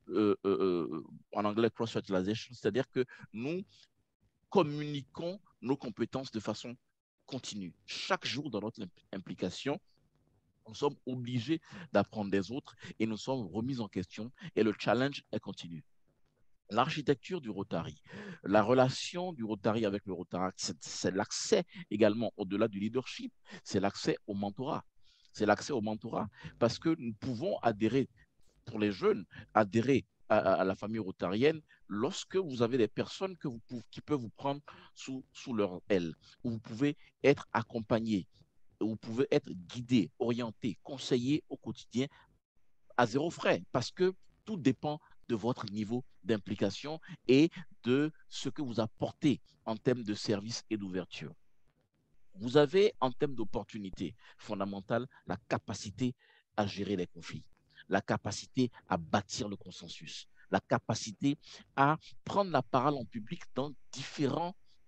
en anglais cross-fertilization, c'est-à-dire que nous communiquons nos compétences de façon continue. Chaque jour dans notre implication, nous sommes obligés d'apprendre des autres et nous sommes remis en question et le challenge est continu. L'architecture du Rotary, la relation du Rotary avec le Rotary, c'est l'accès également au-delà du leadership, c'est l'accès au mentorat. C'est l'accès au mentorat parce que nous pouvons adhérer, pour les jeunes, adhérer à la famille rotarienne lorsque vous avez des personnes qui peuvent vous prendre sous leur aile, où vous pouvez être accompagné, où vous pouvez être guidé, orienté, conseillé au quotidien à zéro frais, parce que tout dépend de votre niveau d'implication et de ce que vous apportez en termes de service et d'ouverture. Vous avez, en termes d'opportunités fondamentales, la capacité à gérer les conflits, la capacité à bâtir le consensus, la capacité à prendre la parole en public dans différents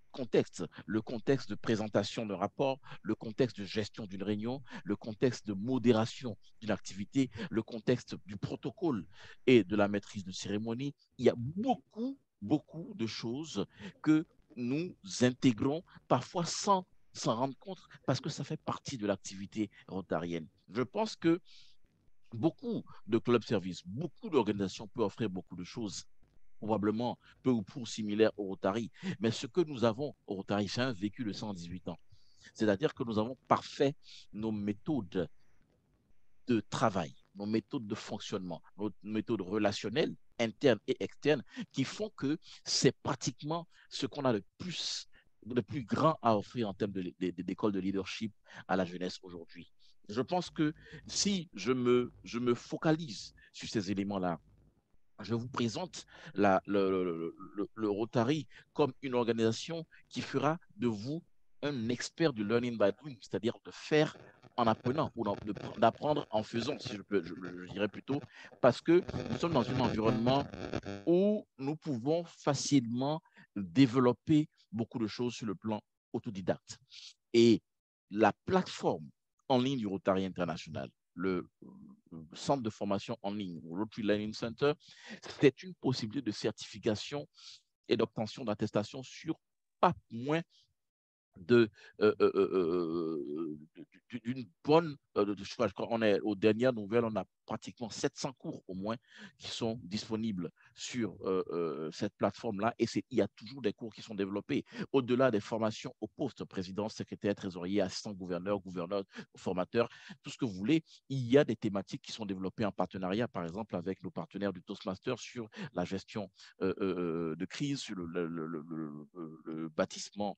contexte, le contexte de présentation d'un rapport, le contexte de gestion d'une réunion, le contexte de modération d'une activité, le contexte du protocole et de la maîtrise de cérémonie. Il y a beaucoup de choses que nous intégrons parfois sans s'en rendre compte parce que ça fait partie de l'activité rotarienne. Je pense que beaucoup de clubs services, beaucoup d'organisations peuvent offrir beaucoup de choses, probablement peu ou prou similaires au Rotary. Mais ce que nous avons au Rotary, c'est un vécu de 118 ans. C'est-à-dire que nous avons parfait nos méthodes de travail, nos méthodes de fonctionnement, nos méthodes relationnelles, internes et externes, qui font que c'est pratiquement ce qu'on a le plus grand à offrir en termes d'école de leadership à la jeunesse aujourd'hui. Je pense que si je me focalise sur ces éléments-là, je vous présente le Rotary comme une organisation qui fera de vous un expert du learning by doing, c'est-à-dire de faire en apprenant ou d'apprendre en faisant, si je dirais plutôt, parce que nous sommes dans un environnement où nous pouvons facilement développer beaucoup de choses sur le plan autodidacte. Et la plateforme en ligne du Rotary International, le centre de formation en ligne, Rotary Learning Center, c'est une possibilité de certification et d'obtention d'attestation sur pas moins d'une bonne, on est aux dernières nouvelles, on a pratiquement 700 cours au moins qui sont disponibles sur cette plateforme-là, et il y a toujours des cours qui sont développés. Au-delà des formations au poste, président, secrétaire, trésorier, assistant gouverneur, formateur, tout ce que vous voulez, il y a des thématiques qui sont développées en partenariat, par exemple avec nos partenaires du Toastmaster sur la gestion de crise, sur le bâtissement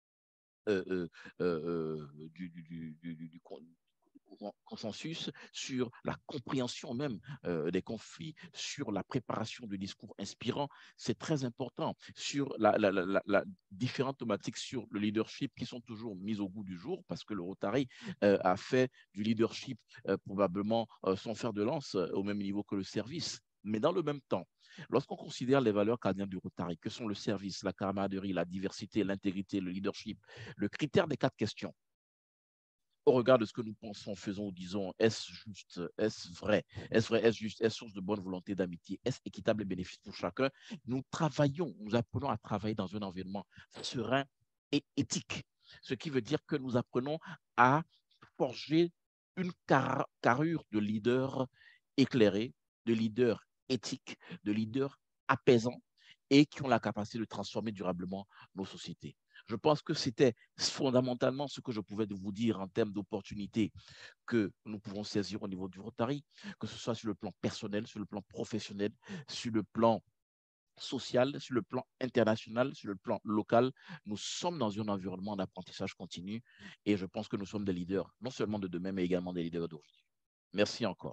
du consensus, sur la compréhension même des conflits, sur la préparation de discours inspirants. C'est très important sur la différentes thématiques sur le leadership qui sont toujours mises au goût du jour, parce que le Rotary a fait du leadership probablement son fer de lance au même niveau que le service. Mais dans le même temps, lorsqu'on considère les valeurs cardinales du Rotary, que sont le service, la camaraderie, la diversité, l'intégrité, le leadership, le critère des 4 questions, au regard de ce que nous pensons, faisons ou disons, est-ce juste, est-ce vrai, est-ce juste, est-ce source de bonne volonté, d'amitié, est-ce équitable et bénéfice pour chacun, nous travaillons, nous apprenons à travailler dans un environnement serein et éthique, ce qui veut dire que nous apprenons à forger une carrure de leader éclairé, de leader éthique, de leaders apaisants et qui ont la capacité de transformer durablement nos sociétés. Je pense que c'était fondamentalement ce que je pouvais vous dire en termes d'opportunités que nous pouvons saisir au niveau du Rotary, que ce soit sur le plan personnel, sur le plan professionnel, sur le plan social, sur le plan international, sur le plan local. Nous sommes dans un environnement d'apprentissage continu et je pense que nous sommes des leaders, non seulement de demain, mais également des leaders d'aujourd'hui. Merci encore.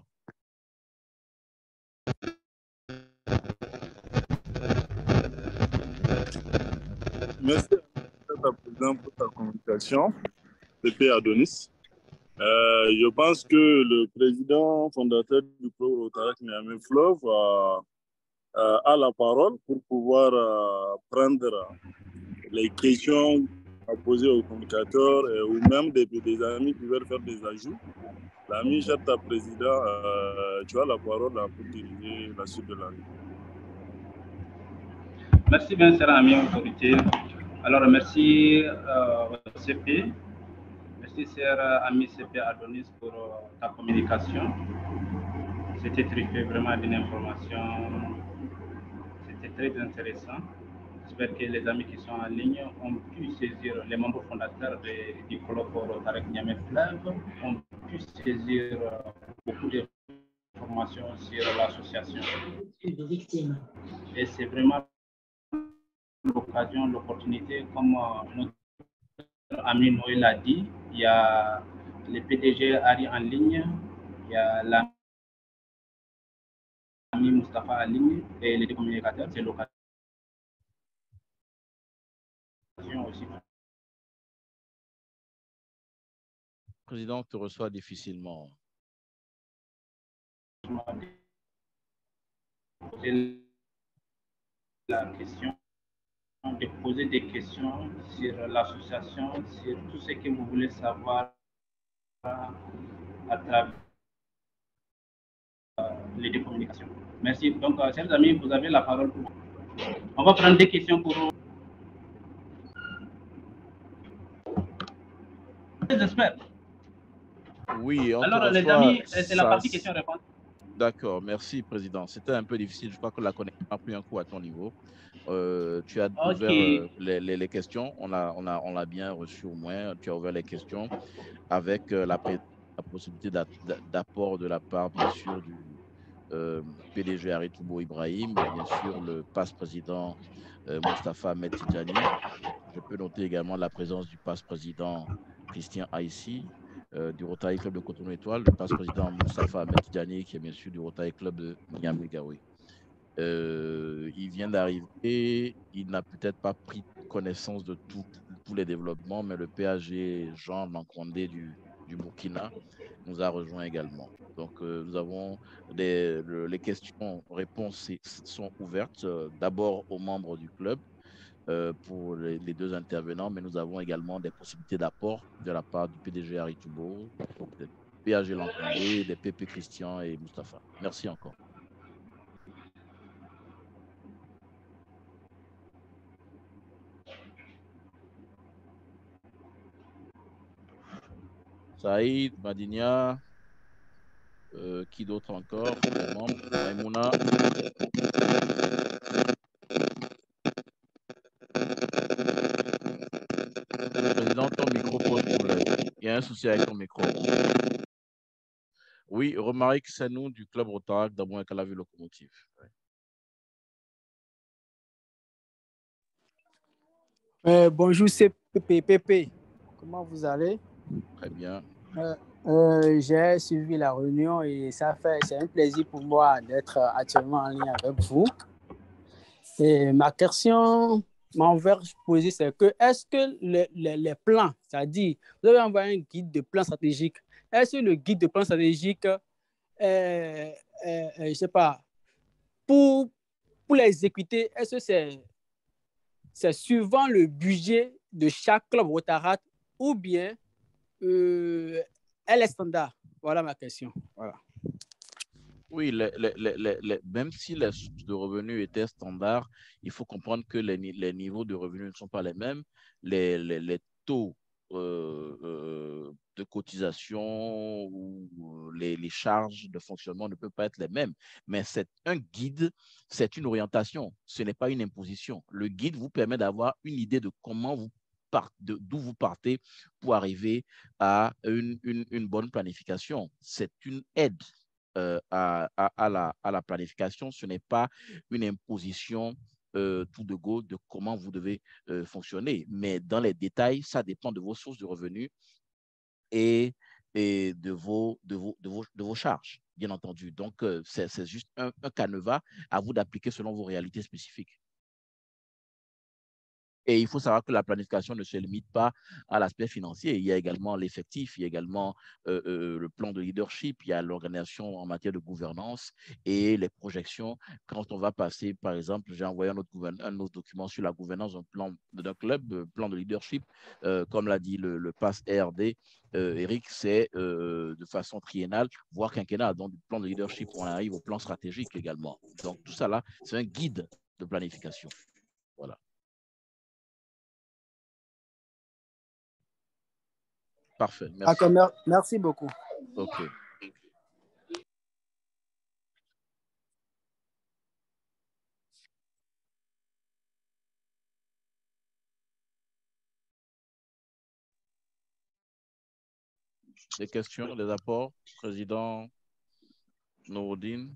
Merci à président pour ta communication, Pépé Adonis. Je pense que le président fondateur du Club Rotary Niamey Fleuve a la parole pour pouvoir prendre les questions à poser aux communicateurs ou même des amis qui veulent faire des ajouts. L'ami Chata président, tu as la parole pour diriger la suite de la vie. Merci bien, cher ami autorité. Alors, merci CP. Merci, cher ami CP Adonis, pour ta communication. C'était truffé vraiment d'une information. C'était très intéressant. J'espère que les amis qui sont en ligne ont pu saisir, les membres fondateurs du club Rotary Niamey Fleuve ont pu saisir beaucoup d'informations sur l'association. Et c'est vraiment l'occasion, l'opportunité, comme notre ami Noël l'a dit, il y a le PDG Ari en ligne, il y a l'ami Mustafa en ligne et les communicateurs, c'est l'occasion aussi. Président, te reçoit difficilement. Poser la question de poser des questions sur l'association, sur tout ce que vous voulez savoir à travers les deux communications. Merci. Donc, chers amis, vous avez la parole pour vous. On va prendre des questions pour vous. J'espère. Oui, on Alors, te les reçoit, amis, c'est la partie questions-réponses. D'accord, merci, Président. C'était un peu difficile. Je crois que la connexion a pris un coup à ton niveau. Tu as ouvert les questions. On l'a bien reçu au moins. Tu as ouvert les questions avec la possibilité d'apport de la part, bien sûr, du PDG Aritoubo Ibrahim, bien sûr, le passe-président Moustapha Ahmed Tidjani. Je peux noter également la présence du passe-président Christian Aïssi, du Rotary Club de Cotonou Étoile, le passe-président Moustapha Ahmed Tidjani, qui est bien sûr du Rotary Club de Niamey-Gaoui. Il vient d'arriver, il n'a peut-être pas pris connaissance de tous les développements, mais le PAG Jean Mankondé du Burkina nous a rejoint également. Donc, nous avons les questions-réponses sont ouvertes d'abord aux membres du club pour les deux intervenants, mais nous avons également des possibilités d'apport de la part du PDG Aritoubo, des PAG Lankondé, des PP Christian et Moustapha. Merci encore. Saïd, Madinia, qui d'autre encore? Les membres, Maïmouna. Président, ton micro pose problème. Il y a un souci avec ton micro. Oui, Romaric Sanou du club Rotarac d'Abouin Calavi Locomotive. Bonjour, c'est PPP. Comment vous allez? Très bien. J'ai suivi la réunion et c'est un plaisir pour moi d'être actuellement en ligne avec vous. Et ma question poser, c'est que est-ce que les plans, c'est-à-dire, vous avez envoyé un guide de plan stratégique, est-ce que le guide de plan stratégique, je ne sais pas, pour l'exécuter, est-ce que c'est suivant le budget de chaque club Rotarat ou bien elle est standard? Voilà ma question. Voilà. Oui, même si les sources de revenus étaient standards, il faut comprendre que les niveaux de revenus ne sont pas les mêmes. Les taux de cotisation ou les charges de fonctionnement ne peuvent pas être les mêmes. Mais c'est un guide, c'est une orientation, ce n'est pas une imposition. Le guide vous permet d'avoir une idée de comment d'où vous partez pour arriver à une bonne planification. C'est une aide à la planification. Ce n'est pas une imposition tout de go de comment vous devez fonctionner. Mais dans les détails, ça dépend de vos sources de revenus et de vos charges, bien entendu. Donc, c'est juste un canevas à vous d'appliquer selon vos réalités spécifiques. Et il faut savoir que la planification ne se limite pas à l'aspect financier. Il y a également l'effectif, il y a également le plan de leadership, il y a l'organisation en matière de gouvernance et les projections. Quand on va passer, par exemple, j'ai envoyé un autre document sur la gouvernance d'un club, plan de leadership, comme l'a dit le PAS RD. Eric, c'est de façon triennale, voire quinquennale. Donc, du plan de leadership, on arrive au plan stratégique également. Donc, tout ça là, c'est un guide de planification. Voilà. Parfait, merci. Merci beaucoup. OK. Des questions, des apports, Président Nouridine.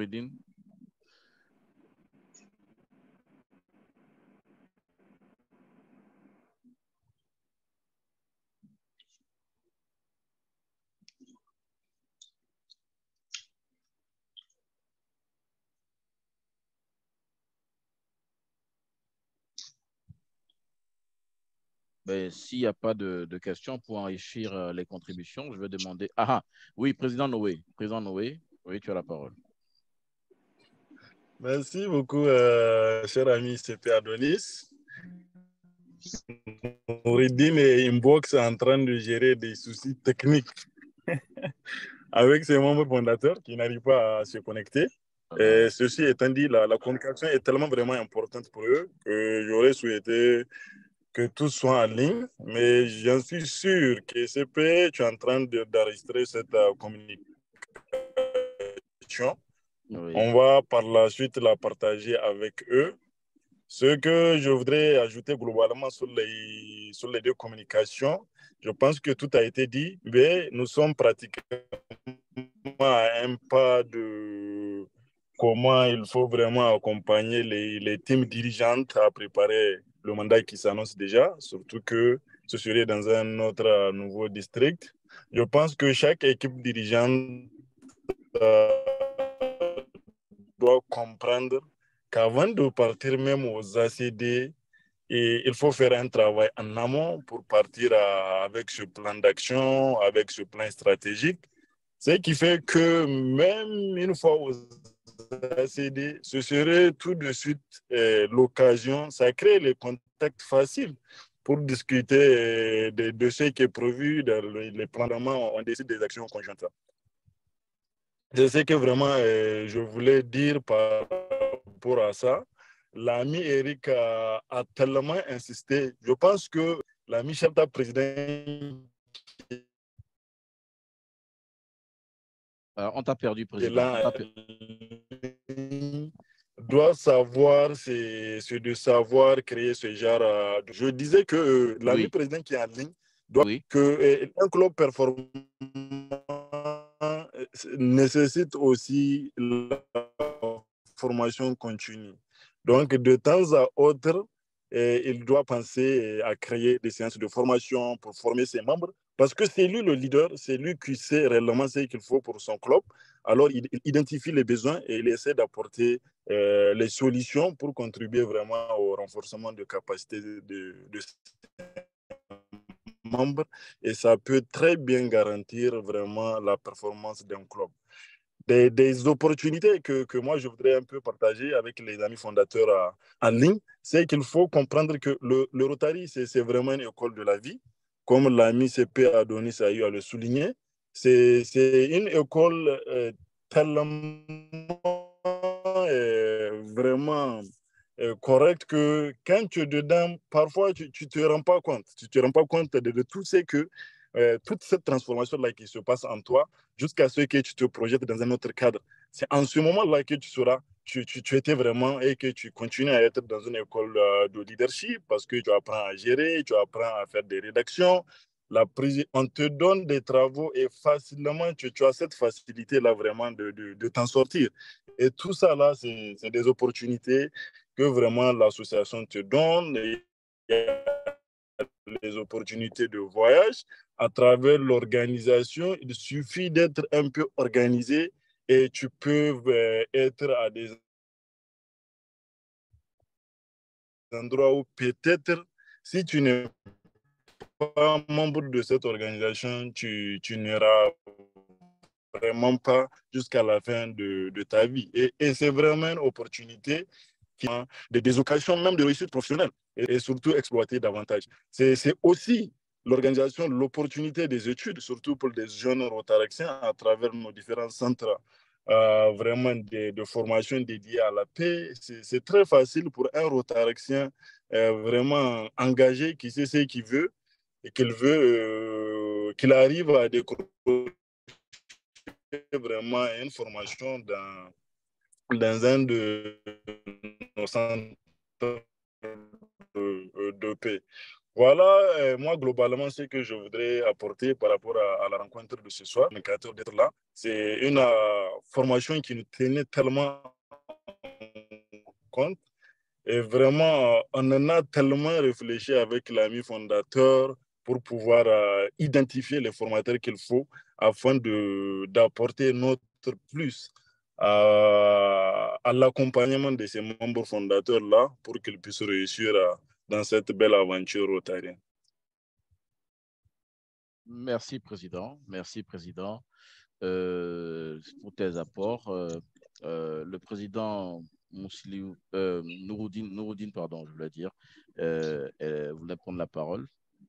S'il n'y a pas de questions pour enrichir les contributions, je vais demander… Ah, oui, Président Noé, oui, tu as la parole. Merci beaucoup, cher ami CP Adonis. Noureddin et Inbox sont en train de gérer des soucis techniques avec ses membres fondateurs qui n'arrivent pas à se connecter. Et ceci étant dit, la communication est tellement vraiment importante pour eux que j'aurais souhaité que tout soit en ligne, mais j'en suis sûr que CP, tu es en train d'enregistrer cette communication. Oui. On va par la suite la partager avec eux. Ce que je voudrais ajouter globalement sur les deux communications, je pense que tout a été dit, mais nous sommes pratiquement à un pas de comment il faut vraiment accompagner les teams dirigeantes à préparer le mandat qui s'annonce déjà, surtout que ce serait dans un autre nouveau district. Je pense que chaque équipe dirigeante doit comprendre qu'avant de partir même aux ACD, et il faut faire un travail en amont pour partir avec ce plan d'action, avec ce plan stratégique. Ce qui fait que même une fois aux ACD, ce serait tout de suite l'occasion, ça crée les contacts faciles pour discuter de ce qui est prévu dans les plans d'amont, on décide des actions conjointes. C'est ce que vraiment je voulais dire par rapport à ça. L'ami Eric a tellement insisté. Je pense que l'ami chef d'État président. On t'a perdu, président. Doit savoir, c'est de savoir créer ce genre. Je disais que l'ami président qui est en ligne doit que un club performant nécessite aussi la formation continue. Donc, de temps à autre, il doit penser à créer des séances de formation pour former ses membres parce que c'est lui le leader, c'est lui qui sait réellement ce qu'il faut pour son club. Alors, il identifie les besoins et il essaie d'apporter les solutions pour contribuer vraiment au renforcement de capacités de membres et ça peut très bien garantir vraiment la performance d'un club. Des opportunités que moi je voudrais un peu partager avec les amis fondateurs en ligne, c'est qu'il faut comprendre que le Rotary, c'est vraiment une école de la vie, comme l'ami CP Adonis a eu à le souligner. C'est une école tellement vraiment correcte que quand tu es dedans, parfois tu ne te rends pas compte. Tu ne te rends pas compte de tout ce que toute cette transformation-là qui se passe en toi jusqu'à ce que tu te projettes dans un autre cadre. C'est en ce moment-là que tu sauras, tu étais vraiment et que tu continues à être dans une école de leadership parce que tu apprends à gérer, tu apprends à faire des rédactions. On te donne des travaux et facilement, tu as cette facilité-là vraiment de t'en sortir. Et tout ça, là, c'est des opportunités que vraiment l'association te donne. Et les opportunités de voyage à travers l'organisation. Il suffit d'être un peu organisé et tu peux être à des endroits où peut-être si tu n'es pas membre de cette organisation, tu n'iras vraiment pas jusqu'à la fin de ta vie. Et c'est vraiment une opportunité qui a des occasions même de réussite professionnelle et surtout exploiter davantage. C'est aussi l'organisation, l'opportunité des études, surtout pour des jeunes rotaraxiens à travers nos différents centres vraiment de formation dédiés à la paix. C'est très facile pour un rotaraxien vraiment engagé qui sait ce qu'il veut et qu'il arrive à décrocher vraiment une formation dans un de nos centres de paix. Voilà, moi, globalement, ce que je voudrais apporter par rapport à la rencontre de ce soir, d'être là. C'est une formation qui nous tenait tellement compte. Et vraiment, on en a tellement réfléchi avec l'ami fondateur pour pouvoir identifier les formateurs qu'il faut afin d'apporter notre plus à l'accompagnement de ces membres fondateurs-là pour qu'ils puissent réussir dans cette belle aventure rotarienne. Merci, Président. Merci, Président, pour tes apports. Le Président Nouroudine, pardon, je voulais dire, voulait prendre la parole.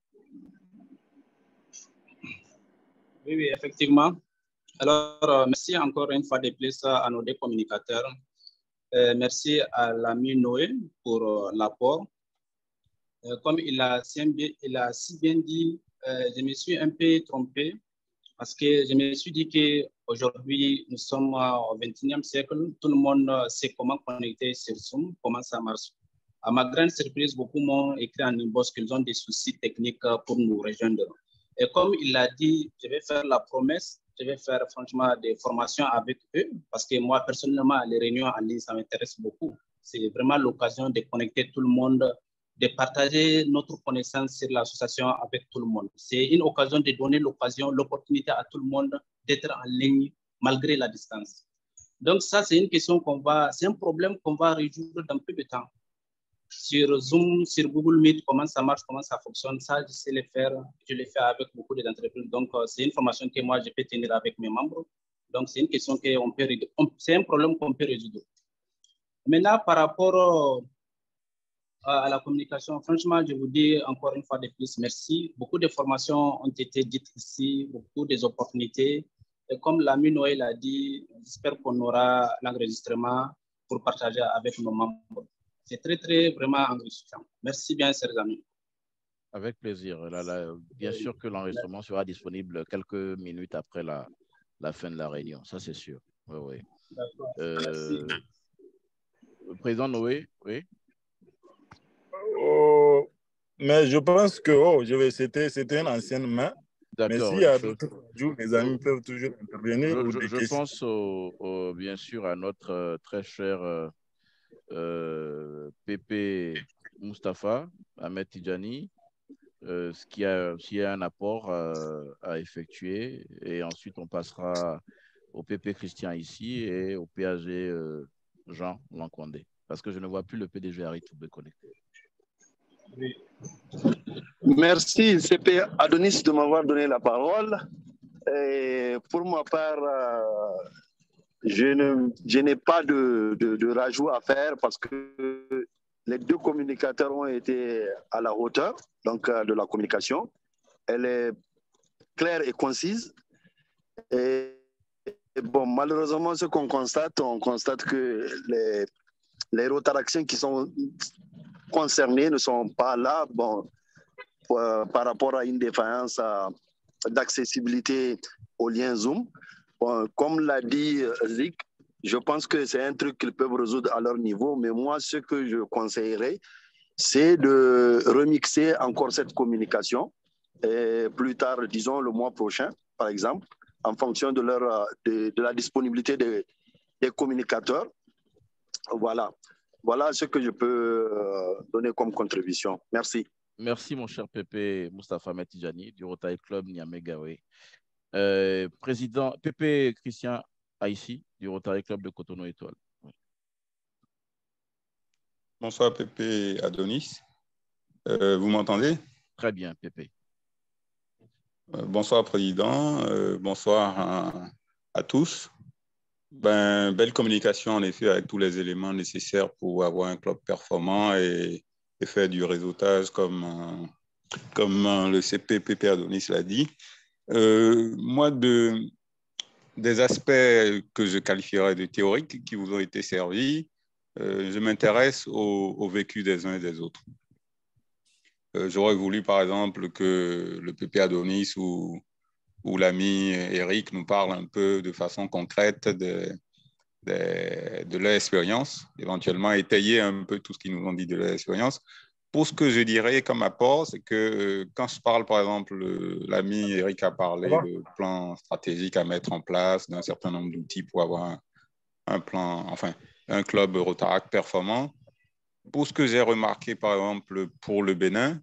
Oui, effectivement. Alors, merci encore une fois de plus à nos deux communicateurs. Merci à l'ami Noé pour l'apport. Comme il a si bien dit, je me suis un peu trompé parce que je me suis dit qu'aujourd'hui, nous sommes au XXIe siècle. Tout le monde sait comment connecter sur Zoom, comment ça marche. À ma grande surprise, beaucoup m'ont écrit en inbox qu'ils ont des soucis techniques pour nous rejoindre. Et comme il l'a dit, je vais faire la promesse, je vais faire franchement des formations avec eux parce que moi, personnellement, les réunions en ligne, ça m'intéresse beaucoup. C'est vraiment l'occasion de connecter tout le monde, de partager notre connaissance sur l'association avec tout le monde. C'est une occasion de donner l'opportunité à tout le monde d'être en ligne malgré la distance. Donc ça, c'est une question c'est un problème qu'on va résoudre dans peu de temps. Sur Zoom, sur Google Meet, comment ça marche, comment ça fonctionne, ça, je sais le faire, je le fais avec beaucoup d'entreprises. Donc, c'est une formation que moi, je peux tenir avec mes membres. Donc, c'est une question c'est un problème qu'on peut résoudre. Maintenant, par rapport à la communication, franchement, je vous dis encore une fois de plus, merci. Beaucoup de formations ont été dites ici, beaucoup d'opportunités. Et comme l'ami Noël a dit, j'espère qu'on aura l'enregistrement pour partager avec nos membres. C'est très, très vraiment enrichissant. Merci bien, chers amis. Avec plaisir. Bien sûr que l'enregistrement sera disponible quelques minutes après la fin de la réunion. Ça, c'est sûr. Oui, oui. Merci. Président Noé, oui. Oh, mais je pense que c'était une ancienne main. D'accord. Mais s'il y a d'autres jours, les amis peuvent toujours intervenir. Je pense bien sûr à notre très cher Pépé Moustapha, Ahmed Tidjani, s'il y a un apport à effectuer. Et ensuite, on passera au Pépé Christian ici et au PAG Jean Lankwandé. Parce que je ne vois plus le PDG Harry Toubé connecté. Oui. Merci, CP Adonis, de m'avoir donné la parole. Et pour ma part, je n'ai pas de rajout à faire parce que les deux communicateurs ont été à la hauteur donc, de la communication. Elle est claire et concise. Et bon, malheureusement, ce qu'on constate, on constate que les rotaractions qui sont concernés ne sont pas là par rapport à une défaillance d'accessibilité au lien Zoom. Bon, comme l'a dit Rick, je pense que c'est un truc qu'ils peuvent résoudre à leur niveau, mais moi, ce que je conseillerais, c'est de remixer encore cette communication et plus tard, disons le mois prochain, par exemple, en fonction de la disponibilité des communicateurs. Voilà ce que je peux donner comme contribution. Merci. Merci, mon cher Pépé Moustapha Metidjani du Rotary Club Niamey-Gawé. Président Pépé Christian Aïssi du Rotary Club de Cotonou-Étoile. Oui. Bonsoir, Pépé Adonis. Vous m'entendez? Très bien, Pépé. Bonsoir, Président. Bonsoir à tous. Belle communication, en effet, avec tous les éléments nécessaires pour avoir un club performant et faire du réseautage comme le CP Pépé Adonis l'a dit. Moi, des aspects que je qualifierais de théoriques qui vous ont été servis, je m'intéresse au vécu des uns et des autres. J'aurais voulu, par exemple, que le Pépé Adonis ou l'ami Eric nous parle un peu de façon concrète de leur expérience, éventuellement étayer un peu tout ce qu'ils nous ont dit de leur expérience. Pour ce que je dirais comme apport, c'est que quand je parle, par exemple, l'ami Eric a parlé de plans stratégiques à mettre en place, d'un certain nombre d'outils pour avoir un club Rotaract performant. Pour ce que j'ai remarqué, par exemple, pour le Bénin,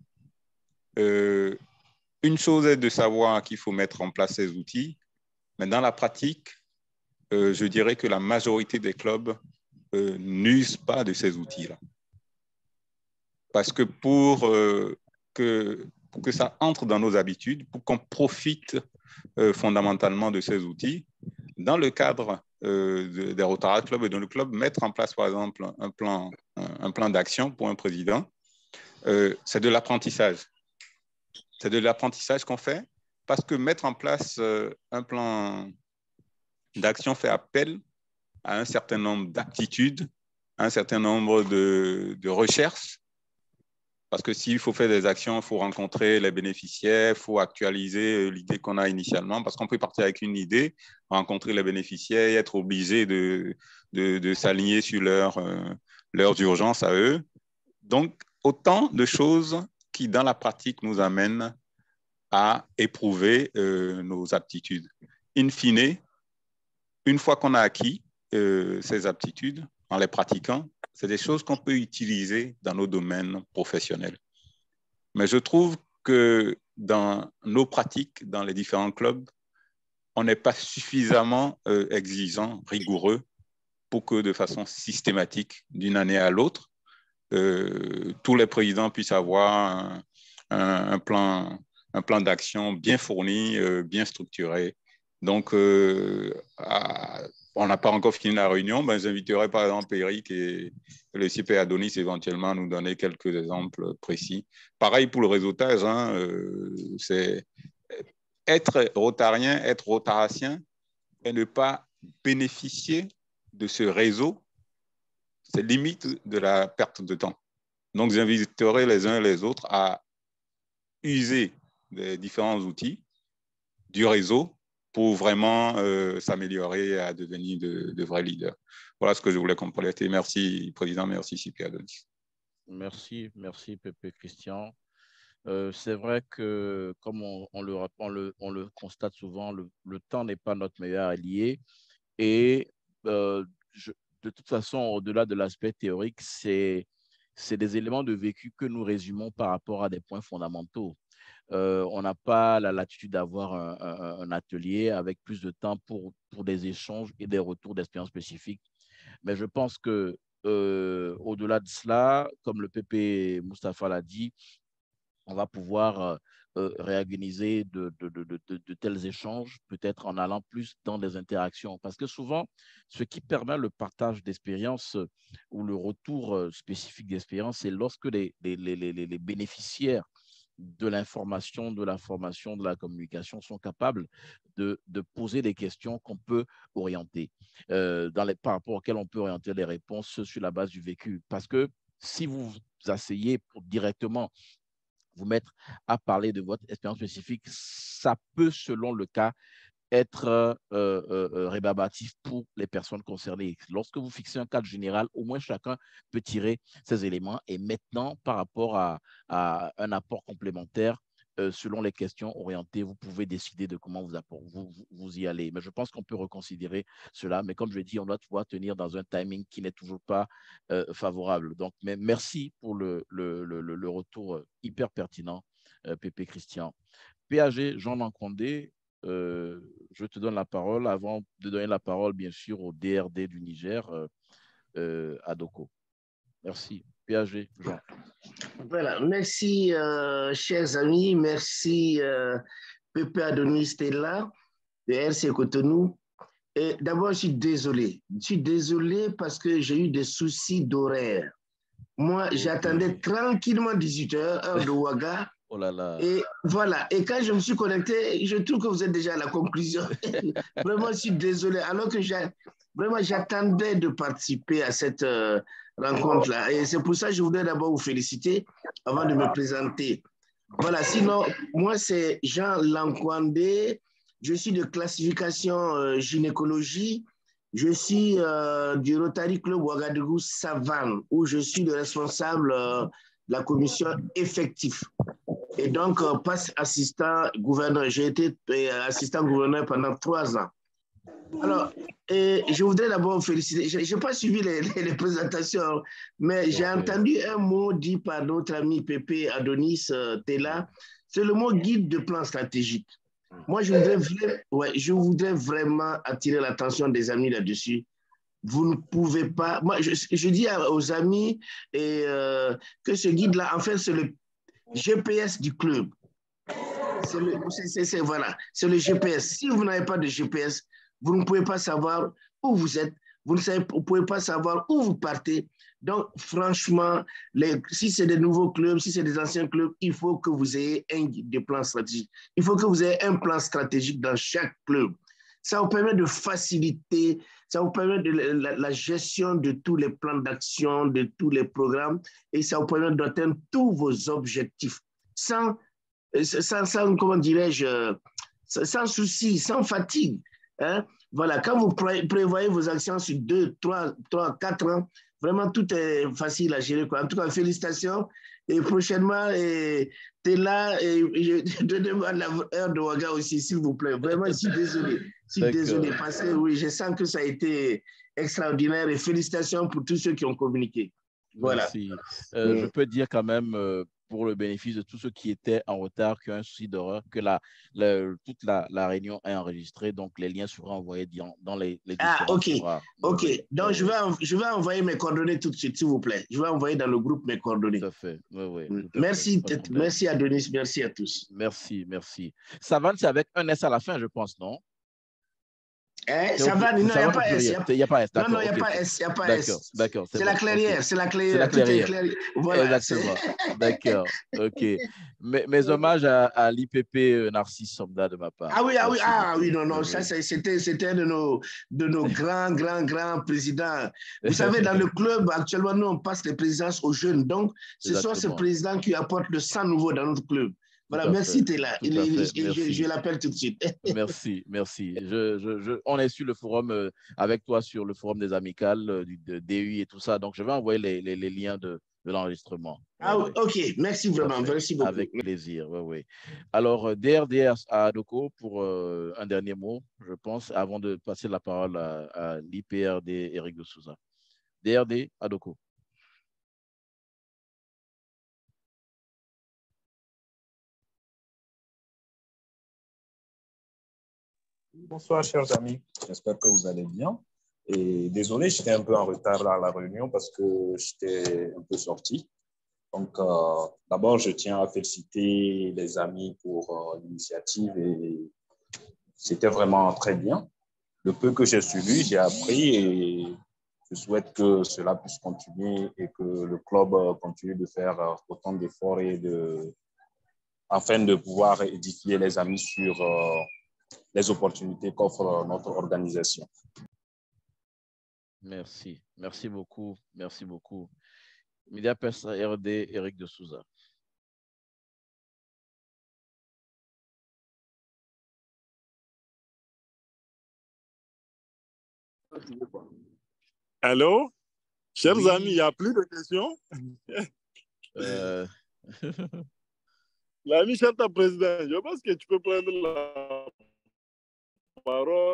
une chose est de savoir qu'il faut mettre en place ces outils, mais dans la pratique, je dirais que la majorité des clubs n'usent pas de ces outils-là. Parce que pour que ça entre dans nos habitudes, pour qu'on profite fondamentalement de ces outils, dans le cadre des Rotaract Club et de nos clubs, mettre en place, par exemple, un plan d'action pour un président, c'est de l'apprentissage. C'est de l'apprentissage qu'on fait parce que mettre en place un plan d'action fait appel à un certain nombre d'aptitudes, à un certain nombre de recherches. Parce que s'il faut faire des actions, il faut rencontrer les bénéficiaires, il faut actualiser l'idée qu'on a initialement, parce qu'on peut partir avec une idée, rencontrer les bénéficiaires et être obligé de s'aligner sur leurs urgences à eux. Donc, autant de choses qui, dans la pratique, nous amènent à éprouver nos aptitudes. In fine, une fois qu'on a acquis ces aptitudes, en les pratiquant, c'est des choses qu'on peut utiliser dans nos domaines professionnels. Mais je trouve que dans nos pratiques, dans les différents clubs, on n'est pas suffisamment exigeant, rigoureux, pour que de façon systématique, d'une année à l'autre, tous les présidents puissent avoir un plan d'action bien fourni, bien structuré. Donc, on n'a pas encore fini la réunion, mais j'inviterai par exemple Eric et le CP Adonis éventuellement à nous donner quelques exemples précis. Pareil pour le réseautage, hein, c'est être rotarien, être rotaratien et ne pas bénéficier de ce réseau, c'est limite de la perte de temps. Donc, j'inviterai les uns et les autres à user des différents outils du réseau pour vraiment s'améliorer et à devenir de vrais leaders. Voilà ce que je voulais compléter. Merci, Président. Merci, CP Adonis. Merci Pépé Christian. C'est vrai que, comme on le constate souvent, le temps n'est pas notre meilleur allié. Et de toute façon, au-delà de l'aspect théorique, c'est des éléments de vécu que nous résumons par rapport à des points fondamentaux. On n'a pas la latitude d'avoir un atelier avec plus de temps pour des échanges et des retours d'expérience spécifiques. Mais je pense que au-delà de cela, comme le PP Moustapha l'a dit, on va pouvoir réorganiser de tels échanges, peut-être en allant plus dans des interactions. Parce que souvent, ce qui permet le partage d'expérience ou le retour spécifique d'expérience, c'est lorsque les bénéficiaires de l'information, de la formation, de la communication sont capables de poser des questions qu'on peut orienter, par rapport auxquelles on peut orienter les réponses sur la base du vécu. Parce que si vous vous asseyez pour directement vous mettre à parler de votre expérience spécifique, ça peut, selon le cas, être rébarbatif pour les personnes concernées. Lorsque vous fixez un cadre général, au moins chacun peut tirer ces éléments. Et maintenant, par rapport à un apport complémentaire, selon les questions orientées, vous pouvez décider de comment vous y allez. Mais je pense qu'on peut reconsidérer cela. Mais comme je l'ai dit, on doit pouvoir tenir dans un timing qui n'est toujours pas favorable. Donc, mais merci pour le retour hyper pertinent, Pépé Christian. PAG, Jean Condé, je te donne la parole avant de donner la parole, bien sûr, au DRD du Niger, à Doko. Merci. PAG, Jean. Voilà, merci, chers amis. Merci, Pépé Adonis Stella, de RC Cotonou. D'abord, je suis désolé. Je suis désolé parce que j'ai eu des soucis d'horaire. Moi, j'attendais tranquillement 18h, heure de Ouaga. Oh là là. Et voilà. Et quand je me suis connecté, je trouve que vous êtes déjà à la conclusion. Vraiment, je suis désolé. Alors que vraiment, j'attendais de participer à cette rencontre-là. Et c'est pour ça que je voudrais d'abord vous féliciter avant de me présenter. Voilà. Sinon, moi, c'est Jean Lankwandé. Je suis de classification gynécologie. Je suis du Rotary Club Ouagadougou Savane, où je suis le responsable de la commission effective. Et donc, passe assistant gouverneur. J'ai été assistant gouverneur pendant 3 ans. Alors, je voudrais d'abord vous féliciter. Je n'ai pas suivi les présentations, mais j'ai entendu un mot dit par notre ami Pépé Adonis Tella. C'est le mot guide de plan stratégique. Moi, je voudrais vraiment attirer l'attention des amis là-dessus. Vous ne pouvez pas... Moi, je dis aux amis que ce guide-là, en fait, c'est le GPS du club. Voilà, c'est le GPS. Si vous n'avez pas de GPS, vous ne pouvez pas savoir où vous êtes, vous ne pouvez pas savoir où vous partez. Donc, franchement, si c'est des nouveaux clubs, si c'est des anciens clubs, il faut que vous ayez des plans stratégiques. Il faut que vous ayez un plan stratégique dans chaque club. Ça vous permet de faciliter, ça vous permet de la gestion de tous les plans d'action, de tous les programmes, et ça vous permet d'atteindre tous vos objectifs sans comment dirais-je, sans souci, sans fatigue. Hein? Voilà, quand vous prévoyez vos actions sur 2, 3, 4 ans, vraiment tout est facile à gérer, quoi. En tout cas, félicitations. Et prochainement, tu es là et je demande l'heure de Ouaga aussi, s'il vous plaît. Vraiment, je suis désolé. Je suis désolé parce que oui, je sens que ça a été extraordinaire et félicitations pour tous ceux qui ont communiqué. Voilà. Merci. Je peux dire quand même, pour le bénéfice de tous ceux qui étaient en retard, qui ont un souci d'horreur, que toute la réunion est enregistrée, donc les liens seront envoyés dans les différents foras. OK. Donc, je vais envoyer mes coordonnées tout de suite, s'il vous plaît. Je vais envoyer dans le groupe mes coordonnées. Tout à fait. Oui, merci, merci Adonis, merci à tous. Merci. Savane, c'est avec un S à la fin, je pense, non? Ça va, non, il n'y a pas S. Il n'y a pas S, d'accord. Non, il n'y a pas S, il n'y a pas S. D'accord. C'est la clairière, c'est la clairière. Voilà. Exactement. D'accord, ok. Mes hommages à l'IPP Narcisse Somda de ma part. Ah oui, non, ça c'était un de nos grands présidents. Vous savez, dans le club, actuellement, nous, on passe les présidences aux jeunes. Donc, ce sont ces présidents qui apportent le sang nouveau dans notre club. Voilà, merci, tu es là. Je l'appelle tout de suite. Merci. On est sur le forum avec toi sur le forum des amicales, de DU et tout ça. Donc, je vais envoyer les liens de l'enregistrement. OK. Merci vraiment. Merci beaucoup. Avec plaisir, oui. Alors, DRD à Adoko pour un dernier mot, je pense, avant de passer la parole à l'IPRD Éric de Souza. DRD Adoko. Bonsoir, chers amis. J'espère que vous allez bien. Et désolé, j'étais un peu en retard à la réunion parce que j'étais un peu sorti. Donc, d'abord, je tiens à féliciter les amis pour l'initiative et c'était vraiment très bien. Le peu que j'ai suivi, j'ai appris et je souhaite que cela puisse continuer et que le club continue de faire autant d'efforts afin de pouvoir édifier les amis sur les opportunités qu'offre notre organisation. Merci beaucoup. Média RD Éric de Souza. Allô? Chers amis, il n'y a plus de questions? L'ami Chata Président, je pense que tu peux prendre la parole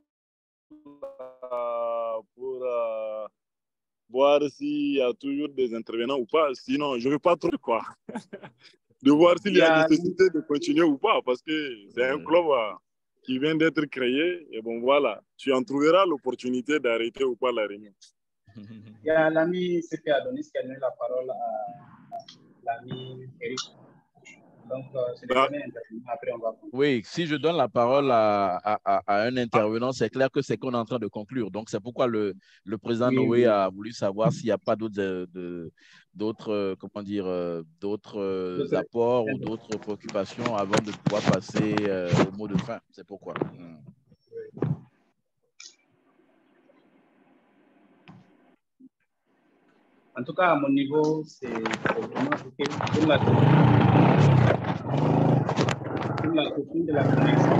pour voir s'il y a toujours des intervenants ou pas. Sinon, je ne veux pas trop quoi. De voir s'il y a nécessité de continuer ou pas, parce que c'est un club qui vient d'être créé. Et bon, voilà, tu en trouveras l'opportunité d'arrêter ou pas la réunion. Il y a l'ami CP Adonis qui a donné la parole à l'ami Eric. Donc, c'est le premier intervenant. Après, on va... Oui, si je donne la parole à un intervenant, c'est clair que c'est qu'on est en train de conclure. Donc, c'est pourquoi le président Noé a voulu savoir s'il n'y a pas d'autres apports ou d'autres préoccupations avant de pouvoir passer au mot de fin. C'est pourquoi. En tout cas, à mon niveau, c'est vraiment pour la question de la connexion.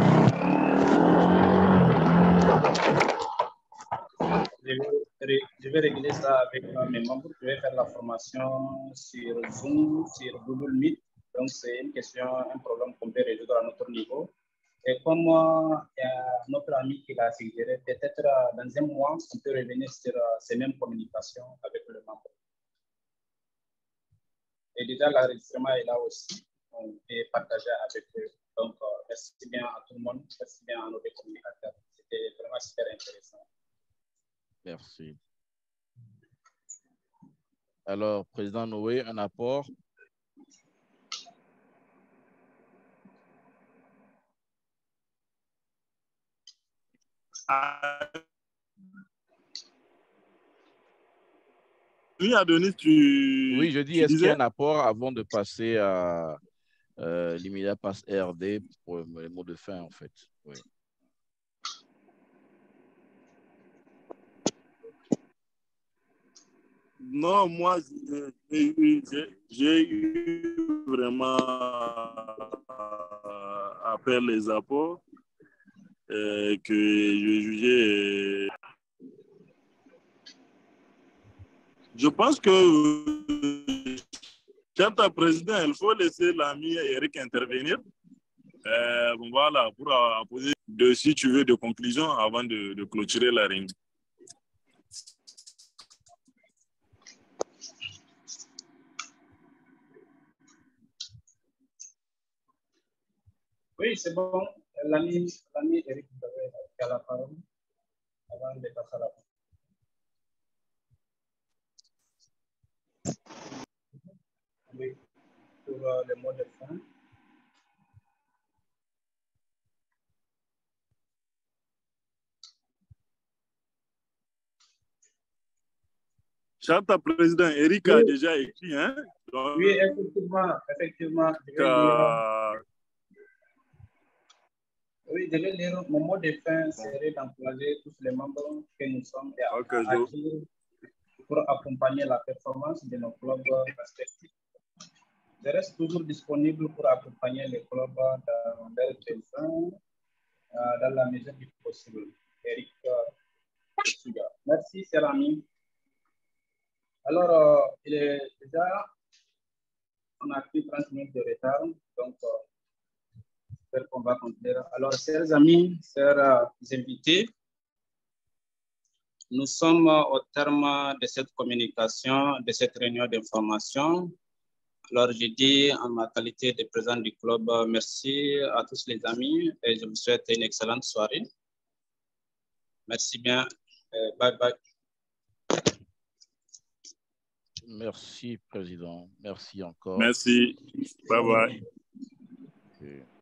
Je vais régler ça avec mes membres. Je vais faire la formation sur Zoom, sur Google Meet. Donc, c'est une question, un problème qu'on peut résoudre à notre niveau. Et comme il y a notre ami qui l'a suggéré, peut-être dans un mois, on peut revenir sur ces mêmes communications avec le membre. Et déjà, l'enregistrement est là aussi. On peut partager avec eux. Donc, merci bien à tout le monde. Merci bien à nos communicateurs. C'était vraiment super intéressant. Merci. Alors, Président Noé, un apport? Oui, Adonis, Oui, je dis, tu est-ce qu'il y a disais? un apport avant de passer à l'immédiat passe RD pour les mots de fin, en fait? Oui. Non, moi, j'ai eu vraiment à faire les apports que je jugeais. Je pense que, cher président, il faut laisser l'ami Eric intervenir. Voilà, pour poser si tu veux, de conclusion avant de clôturer la réunion. Oui, c'est bon. L'ami Eric, vous avez la parole avant de passer à la parole. Oui, pour le mot de fin. Cher président, Eric a déjà écrit, hein? Donc, oui, effectivement. Oui, je vais lire. Mon mot de fin serait d'encourager tous les membres que nous sommes à agir pour accompagner la performance de nos clubs respectifs. Je reste toujours disponible pour accompagner les clubs dans leur besoin, dans la mesure du possible. Eric Suga. Merci, cher ami. Alors, il est déjà, on a pris 30 minutes de retard, donc j'espère qu'on va conclure. Alors, chers amis, chers invités, nous sommes au terme de cette communication, de cette réunion d'information. Alors, je dis en ma qualité de président du club, merci à tous les amis et je vous souhaite une excellente soirée. Merci bien. Bye bye. Merci, Président. Merci encore. Merci. Bye bye. Okay.